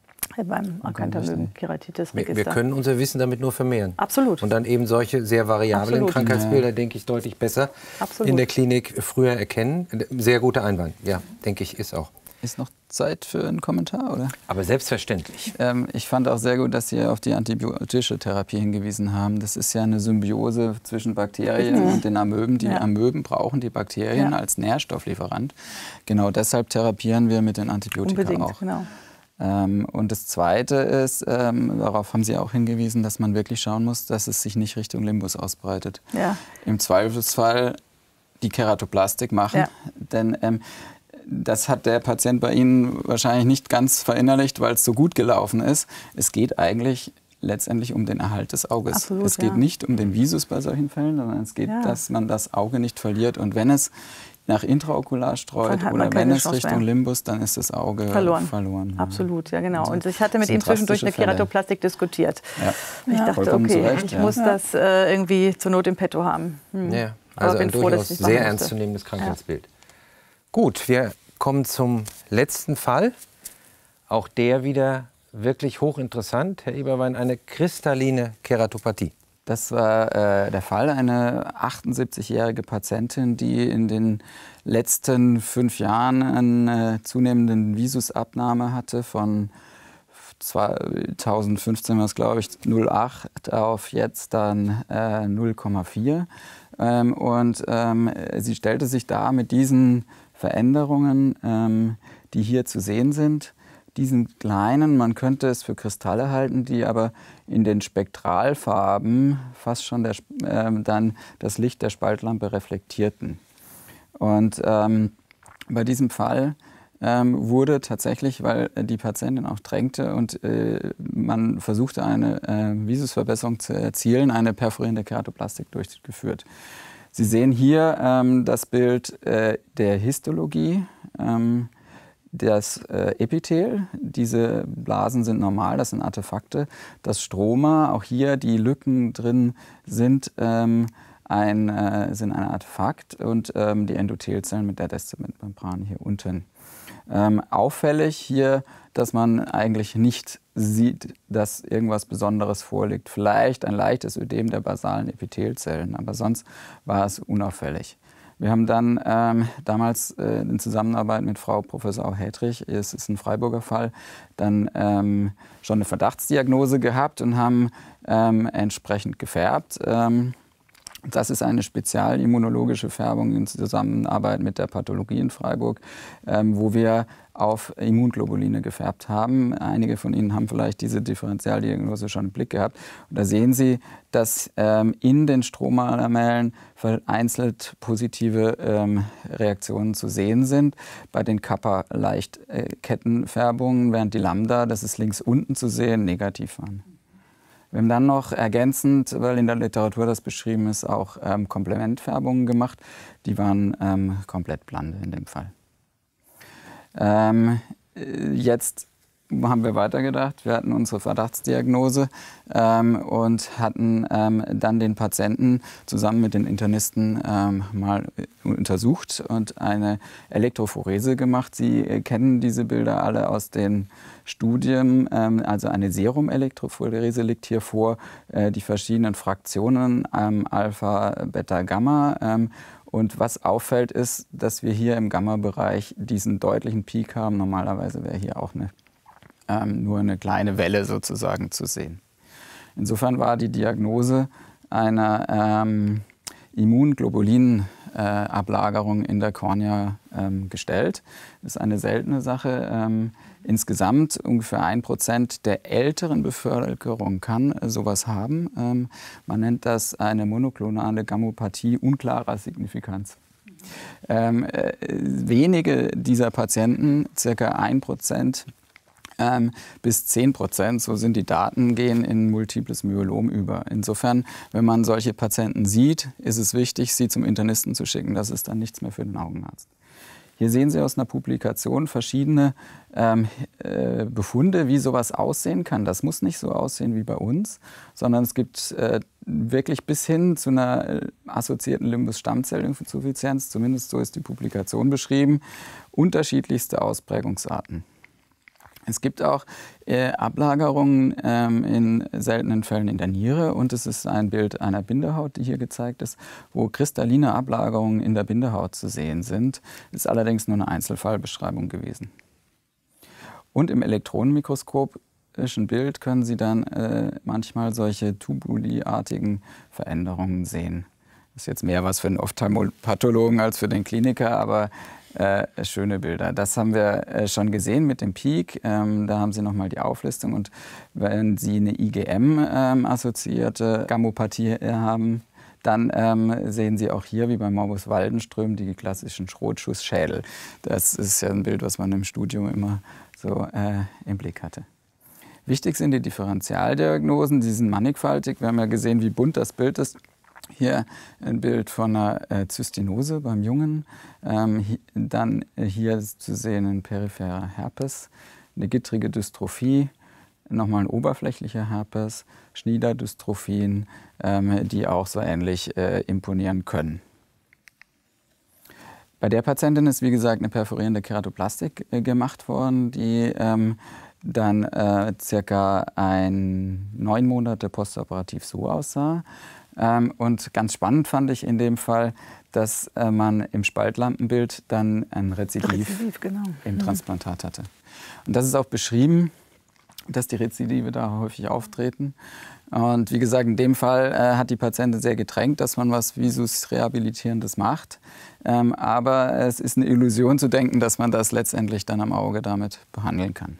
beim Acanthamöben-Keratitis-Register. wir, wir können unser Wissen damit nur vermehren. Absolut. Und dann eben solche sehr variablen Absolut. Krankheitsbilder, denke ich, deutlich besser Absolut. in der Klinik früher erkennen. Sehr guter Einwand, ja, denke ich, ist auch. Ist noch Zeit für einen Kommentar, oder? Aber selbstverständlich. Ähm, ich fand auch sehr gut, dass Sie auf die antibiotische Therapie hingewiesen haben. Das ist ja eine Symbiose zwischen Bakterien und den Amöben. Die Ja. Amöben brauchen die Bakterien Ja. als Nährstofflieferant. Genau deshalb therapieren wir mit den Antibiotika Unbedingt, auch. genau. Ähm, und das Zweite ist, ähm, darauf haben Sie auch hingewiesen, dass man wirklich schauen muss, dass es sich nicht Richtung Limbus ausbreitet. Ja. Im Zweifelsfall die Keratoplastik machen, Ja. denn ähm, das hat der Patient bei Ihnen wahrscheinlich nicht ganz verinnerlicht, weil es so gut gelaufen ist. Es geht eigentlich letztendlich um den Erhalt des Auges. Absolut, es geht ja. nicht um den Visus bei solchen Fällen, sondern es geht, Ja. dass man das Auge nicht verliert. Und wenn es nach intraokular streut Dann hat man oder keine wenn es Chance Richtung mehr. Limbus, dann ist das Auge Verloren. verloren. Ja. Absolut, ja genau. Also, Und ich hatte mit das ihm sind zwischendurch eine drastische Fälle. Keratoplastik diskutiert. Ja. Ich Ja. dachte, Vollkommen okay, zu Recht, ich ja. muss Ja. das äh, irgendwie zur Not im Petto haben. Hm. Ja, Aber also bin ein froh, dass durchaus ich es sehr machen musste. ernstzunehmendes Krankheitsbild. Gut, wir kommen zum letzten Fall. Auch der wieder wirklich hochinteressant, Herr Eberwein, eine kristalline Keratopathie. Das war äh, der Fall, eine achtundsiebzigjährige Patientin, die in den letzten fünf Jahren eine zunehmenden Visusabnahme hatte von zweitausendfünfzehn war es, glaube ich, null Komma acht auf jetzt dann äh, null Komma vier. Ähm, und ähm, sie stellte sich dar mit diesen Veränderungen, ähm, die hier zu sehen sind. Diesen kleinen, man könnte es für Kristalle halten, die aber in den Spektralfarben fast schon der, äh, dann das Licht der Spaltlampe reflektierten. Und ähm, bei diesem Fall ähm, wurde tatsächlich, weil die Patientin auch drängte und äh, man versuchte, eine äh, Visusverbesserung zu erzielen, eine perforierende Keratoplastik durchgeführt. Sie sehen hier ähm, das Bild äh, der Histologie. Ähm, Das äh, Epithel, diese Blasen sind normal, das sind Artefakte. Das Stroma, auch hier die Lücken drin sind, ähm, ein, äh, sind ein Artefakt und ähm, die Endothelzellen mit der Deszementmembran hier unten. Ähm, auffällig hier, dass man eigentlich nicht sieht, dass irgendwas Besonderes vorliegt. Vielleicht ein leichtes Ödem der basalen Epithelzellen, aber sonst war es unauffällig. Wir haben dann ähm, damals äh, in Zusammenarbeit mit Frau Professor Hedrich, es ist ein Freiburger Fall, dann ähm, schon eine Verdachtsdiagnose gehabt und haben ähm, entsprechend gefärbt. Ähm, das ist eine spezialimmunologische Färbung in Zusammenarbeit mit der Pathologie in Freiburg, ähm, wo wir auf Immunglobuline gefärbt haben. Einige von Ihnen haben vielleicht diese Differentialdiagnose schon im Blick gehabt. Und da sehen Sie, dass ähm, in den Stromalamellen vereinzelt positive ähm, Reaktionen zu sehen sind. Bei den Kappa-Leichtkettenfärbungen, während die Lambda, das ist links unten zu sehen, negativ waren. Wir haben dann noch ergänzend, weil in der Literatur das beschrieben ist, auch ähm, Komplementfärbungen gemacht. Die waren ähm, komplett blande in dem Fall. Ähm, jetzt haben wir weitergedacht. Wir hatten unsere Verdachtsdiagnose ähm, und hatten ähm, dann den Patienten zusammen mit den Internisten ähm, mal untersucht und eine Elektrophorese gemacht. Sie äh, kennen diese Bilder alle aus den Studien. Ähm, also eine Serum-Elektrophorese liegt hier vor, äh, die verschiedenen Fraktionen, ähm, Alpha, Beta, Gamma. Ähm, Und was auffällt, ist, dass wir hier im Gamma-Bereich diesen deutlichen Peak haben. Normalerweise wäre hier auch eine, ähm, nur eine kleine Welle sozusagen zu sehen. Insofern war die Diagnose einer ähm, Immunglobulin-Ablagerung äh, in der Kornea ähm, gestellt. Das ist eine seltene Sache. Ähm, insgesamt ungefähr ein Prozent der älteren Bevölkerung kann äh, sowas haben. Ähm, man nennt das eine monoklonale Gammopathie unklarer Signifikanz. Ähm, äh, wenige dieser Patienten, circa ein Prozent ähm, bis zehn Prozent, so sind die Daten, gehen in multiples Myelom über. Insofern, wenn man solche Patienten sieht, ist es wichtig, sie zum Internisten zu schicken. Das ist dann nichts mehr für den Augenarzt. Hier sehen Sie aus einer Publikation verschiedene ähm, äh, Befunde, wie sowas aussehen kann. Das muss nicht so aussehen wie bei uns, sondern es gibt äh, wirklich bis hin zu einer äh, assoziierten Limbus-Stammzellinsuffizienz, zumindest so ist die Publikation beschrieben, unterschiedlichste Ausprägungsarten. Es gibt auch äh, Ablagerungen ähm, in seltenen Fällen in der Niere und es ist ein Bild einer Bindehaut, die hier gezeigt ist, wo kristalline Ablagerungen in der Bindehaut zu sehen sind. Ist allerdings nur eine Einzelfallbeschreibung gewesen. Und im elektronenmikroskopischen Bild können Sie dann äh, manchmal solche Tubuli-artigen Veränderungen sehen. Das ist jetzt mehr was für den Ophthalmopathologen als für den Kliniker, aber äh, schöne Bilder. Das haben wir äh, schon gesehen mit dem Peak. Ähm, da haben Sie nochmal die Auflistung. Und wenn Sie eine I G M-assoziierte ähm, Gammopathie haben, dann ähm, sehen Sie auch hier, wie bei Morbus Waldenström, die klassischen Schrotschussschädel. Das ist ja ein Bild, was man im Studium immer so äh, im Blick hatte. Wichtig sind die Differentialdiagnosen, die sind mannigfaltig. Wir haben ja gesehen, wie bunt das Bild ist. Hier ein Bild von einer äh, Zystinose beim Jungen. Ähm, hi, dann äh, hier zu sehen ein peripherer Herpes, eine gittrige Dystrophie, nochmal ein oberflächlicher Herpes, Schniederdystrophien, ähm, die auch so ähnlich äh, imponieren können. Bei der Patientin ist, wie gesagt, eine perforierende Keratoplastik äh, gemacht worden, die ähm, dann äh, circa ein, neun Monate postoperativ so aussah. Ähm, und ganz spannend fand ich in dem Fall, dass äh, man im Spaltlampenbild dann ein Rezidiv, Rezidiv genau. im Transplantat hatte. Und das ist auch beschrieben, dass die Rezidive da häufig auftreten. Und wie gesagt, in dem Fall äh, hat die Patientin sehr gedrängt, dass man was Visus Rehabilitierendes macht. Ähm, aber es ist eine Illusion zu denken, dass man das letztendlich dann am Auge damit behandeln kann.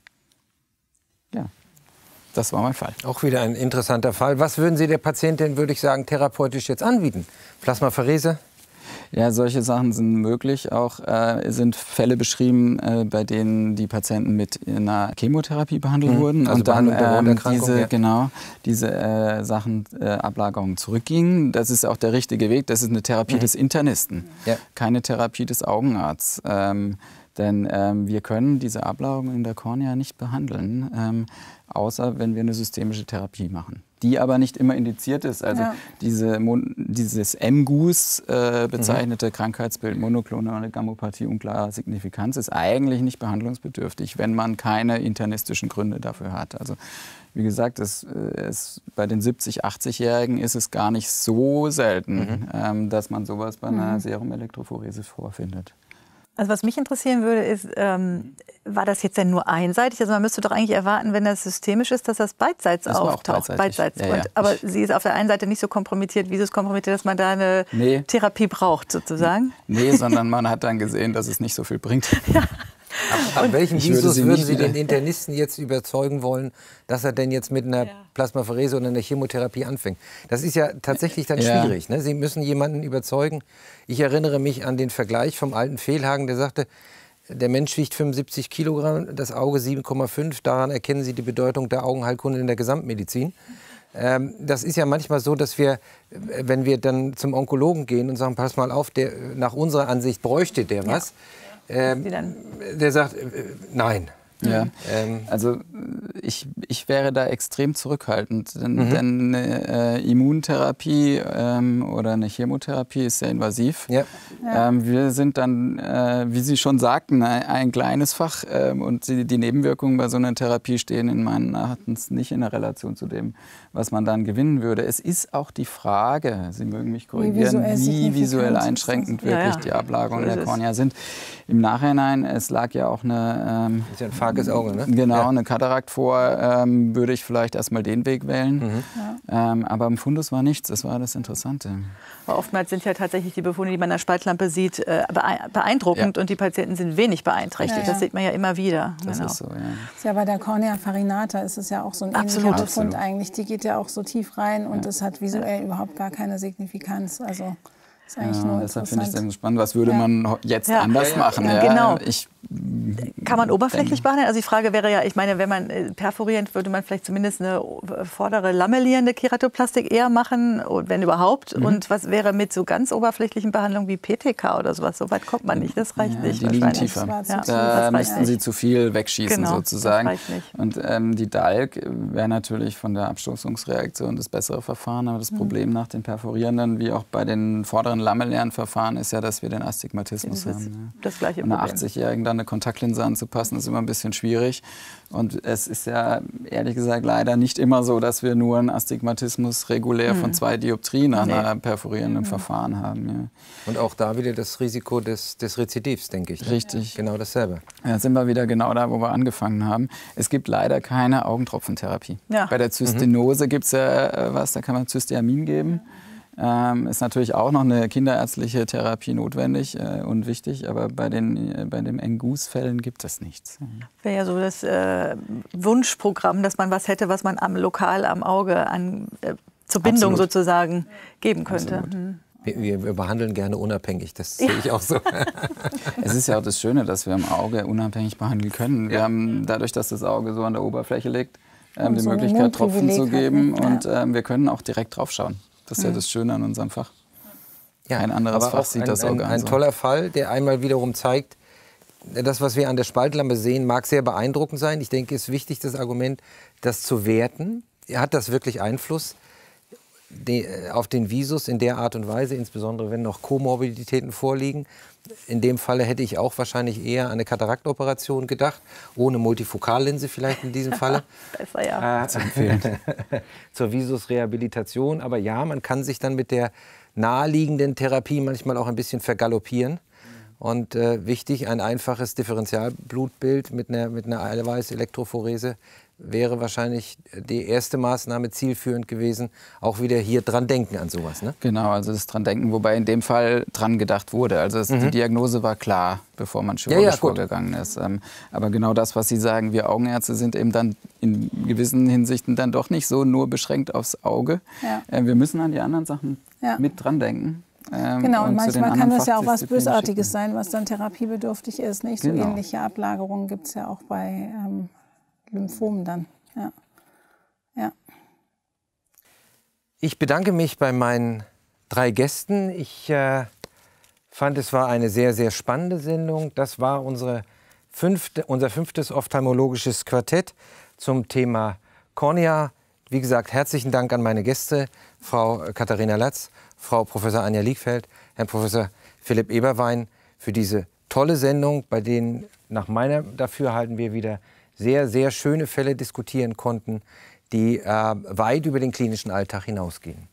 Ja. Das war mein Fall. Auch wieder ein interessanter Fall. Was würden Sie der Patientin, würde ich sagen, therapeutisch jetzt anbieten? Plasmapherese? Ja, solche Sachen sind möglich. Auch äh, sind Fälle beschrieben, äh, bei denen die Patienten mit einer Chemotherapie behandelt mhm. wurden. Also und dann ähm, diese, ja. genau, diese äh, Sachen, äh, Ablagerungen zurückgingen. Das ist auch der richtige Weg. Das ist eine Therapie mhm. des Internisten, ja. keine Therapie des Augenarztes. Ähm, Denn ähm, wir können diese Ablagerungen in der Kornea nicht behandeln, ähm, außer wenn wir eine systemische Therapie machen, die aber nicht immer indiziert ist. Also ja. diese, dieses M G U S äh, bezeichnete mhm. Krankheitsbild, monoklonale Gammopathie unklarer Signifikanz, ist eigentlich nicht behandlungsbedürftig, wenn man keine internistischen Gründe dafür hat. Also wie gesagt, es, es, bei den siebzig-, achtzigjährigen ist es gar nicht so selten, mhm. ähm, dass man sowas bei einer mhm. Serumelektrophorese vorfindet. Also was mich interessieren würde, ist, ähm, war das jetzt denn nur einseitig? Also man müsste doch eigentlich erwarten, wenn das systemisch ist, dass das beidseits das auftaucht. Auch beidseits. Ja, ja. Und, aber sie ist auf der einen Seite nicht so kompromittiert, wie sie es kompromittiert, dass man da eine nee. Therapie braucht, sozusagen? Nee, sondern man hat dann gesehen, dass es nicht so viel bringt. Ja. Ab, ab welchem Visus würden Sie den Internisten jetzt überzeugen wollen, dass er denn jetzt mit einer ja. Plasmapherese oder einer Chemotherapie anfängt? Das ist ja tatsächlich dann ja. schwierig. Ne? Sie müssen jemanden überzeugen. Ich erinnere mich an den Vergleich vom alten Fehlhagen, der sagte, der Mensch wiegt fünfundsiebzig Kilogramm, das Auge sieben Komma fünf. Daran erkennen Sie die Bedeutung der Augenheilkunde in der Gesamtmedizin. Ähm, das ist ja manchmal so, dass wir, wenn wir dann zum Onkologen gehen und sagen, pass mal auf, der, nach unserer Ansicht bräuchte der was. Ja. Ähm, der sagt, äh, nein. Ja, ähm. also ich, ich wäre da extrem zurückhaltend, denn, mhm. denn eine äh, Immuntherapie ähm, oder eine Chemotherapie ist sehr invasiv. Ja. Ja. Ähm, wir sind dann, äh, wie Sie schon sagten, ein, ein kleines Fach ähm, und die, die Nebenwirkungen bei so einer Therapie stehen in meinen Erachtens nicht in der Relation zu dem, was man dann gewinnen würde. Es ist auch die Frage, Sie mögen mich korrigieren, wie visuell, wie visuell einschränkend wirklich ja, ja. die Ablagerungen so der Kornea sind. Im Nachhinein, es lag ja auch eine... Ähm, ist ja ein farges Auge, ne? Genau, ja. eine Katarakt vor, ähm, würde ich vielleicht erstmal den Weg wählen. Mhm. Ja. Ähm, aber im Fundus war nichts, das war das Interessante. Aber oftmals sind ja tatsächlich die Befunde, die man an der Spaltlampe sieht, äh, beeindruckend ja. und die Patienten sind wenig beeinträchtigt. Ja, ja. Das sieht man ja immer wieder. Das genau. ist so, ja. Ist ja bei der Cornea farinata ist es ja auch so ein Absolut. ähnlicher Befund Absolut. eigentlich. Die geht ja auch so tief rein und ja. es hat visuell ja. überhaupt gar keine Signifikanz. Also ist eigentlich ja, nur deshalb finde ich es sehr spannend. Was würde ja. man jetzt ja. anders ja, ja. machen? Ja, ja, genau. Ich, Kann man oberflächlich behandeln? Also die Frage wäre ja, ich meine, wenn man perforierend, würde man vielleicht zumindest eine vordere lamellierende Keratoplastik eher machen, wenn überhaupt. Mhm. Und was wäre mit so ganz oberflächlichen Behandlungen wie P T K oder sowas? So weit kommt man nicht, das reicht ja, nicht. Die liegen tiefer. Ja, da müssten nicht. Sie zu viel wegschießen genau, sozusagen. Das reicht nicht. Und ähm, die D A L K wäre natürlich von der Abstoßungsreaktion das bessere Verfahren. Aber das mhm. Problem nach den perforierenden, wie auch bei den vorderen lamellären Verfahren, ist ja, dass wir den Astigmatismus das haben. Ja. Das gleiche Und einer Problem. achtzigjährigen dann eine Kontaktlinse anzupassen, ist immer ein bisschen schwierig. Und es ist ja ehrlich gesagt leider nicht immer so, dass wir nur einen Astigmatismus regulär mhm. von zwei Dioptrien nach nee. einem perforierenden mhm. Verfahren haben. Ja. Und auch da wieder das Risiko des, des Rezidivs, denke ich. Ne? Richtig. Genau dasselbe. Ja, sind wir wieder genau da, wo wir angefangen haben. Es gibt leider keine Augentropfentherapie. Ja. Bei der Zystinose mhm. gibt es ja was, da kann man Cysteamin geben. Ähm, ist natürlich auch noch eine kinderärztliche Therapie notwendig äh, und wichtig, aber bei, den, äh, bei den Engus-Fällen gibt es nichts. Wäre ja so das äh, Wunschprogramm, dass man was hätte, was man am, lokal am Auge an, äh, zur Bindung Absolut. sozusagen geben könnte. Mhm. Wir, wir behandeln gerne unabhängig, das sehe ich auch so. Es ist ja auch das Schöne, dass wir am Auge unabhängig behandeln können. Wir ja. haben dadurch, dass das Auge so an der Oberfläche liegt, ähm, die so Möglichkeit, Tropfen zu geben. Hat, ne? Und ähm, wir können auch direkt draufschauen. Das ist ja das Schöne an unserem Fach. Ja, ein anderes aber Fach auch sieht ein, das Auge ein, an. Ein so. toller Fall, der einmal wiederum zeigt, das, was wir an der Spaltlampe sehen, mag sehr beeindruckend sein. Ich denke, es ist wichtig, das Argument, das zu werten. Hat das wirklich Einfluss auf den Visus in der Art und Weise, insbesondere wenn noch Komorbiditäten vorliegen? In dem Falle hätte ich auch wahrscheinlich eher an eine Kataraktoperation gedacht, ohne Multifokallinse vielleicht in diesem Falle. Besser, ja. Äh, zur Visusrehabilitation. Aber ja, man kann sich dann mit der naheliegenden Therapie manchmal auch ein bisschen vergaloppieren. Und äh, wichtig, ein einfaches Differentialblutbild mit einer, mit einer Eiweiß-Elektrophorese wäre wahrscheinlich die erste Maßnahme zielführend gewesen. Auch wieder hier dran denken an sowas, ne? Genau, also das dran denken, wobei in dem Fall dran gedacht wurde. Also es, mhm. die Diagnose war klar, bevor man chirurgisch ja, ja, vorgegangen ist. Ähm, aber genau das, was Sie sagen, wir Augenärzte sind eben dann in gewissen Hinsichten dann doch nicht so nur beschränkt aufs Auge. Ja. Äh, wir müssen an die anderen Sachen ja. mit dran denken. Ähm, genau, und, und manchmal kann das ja auch was Bösartiges sein, was dann therapiebedürftig ist. Nicht? So genau. Ähnliche Ablagerungen gibt es ja auch bei ähm, Lymphomen dann. Ja. Ja. Ich bedanke mich bei meinen drei Gästen. Ich äh, fand, es war eine sehr, sehr spannende Sendung. Das war unsere fünfte, unser fünftes ophthalmologisches Quartett zum Thema Kornea. Wie gesagt, herzlichen Dank an meine Gäste, Frau Katharina Latz, Frau Professor Anja Liegfeld, Herrn Professor Philipp Eberwein, für diese tolle Sendung, bei denen nach meiner Dafürhalten wir wieder sehr, sehr schöne Fälle diskutieren konnten, die äh, weit über den klinischen Alltag hinausgehen.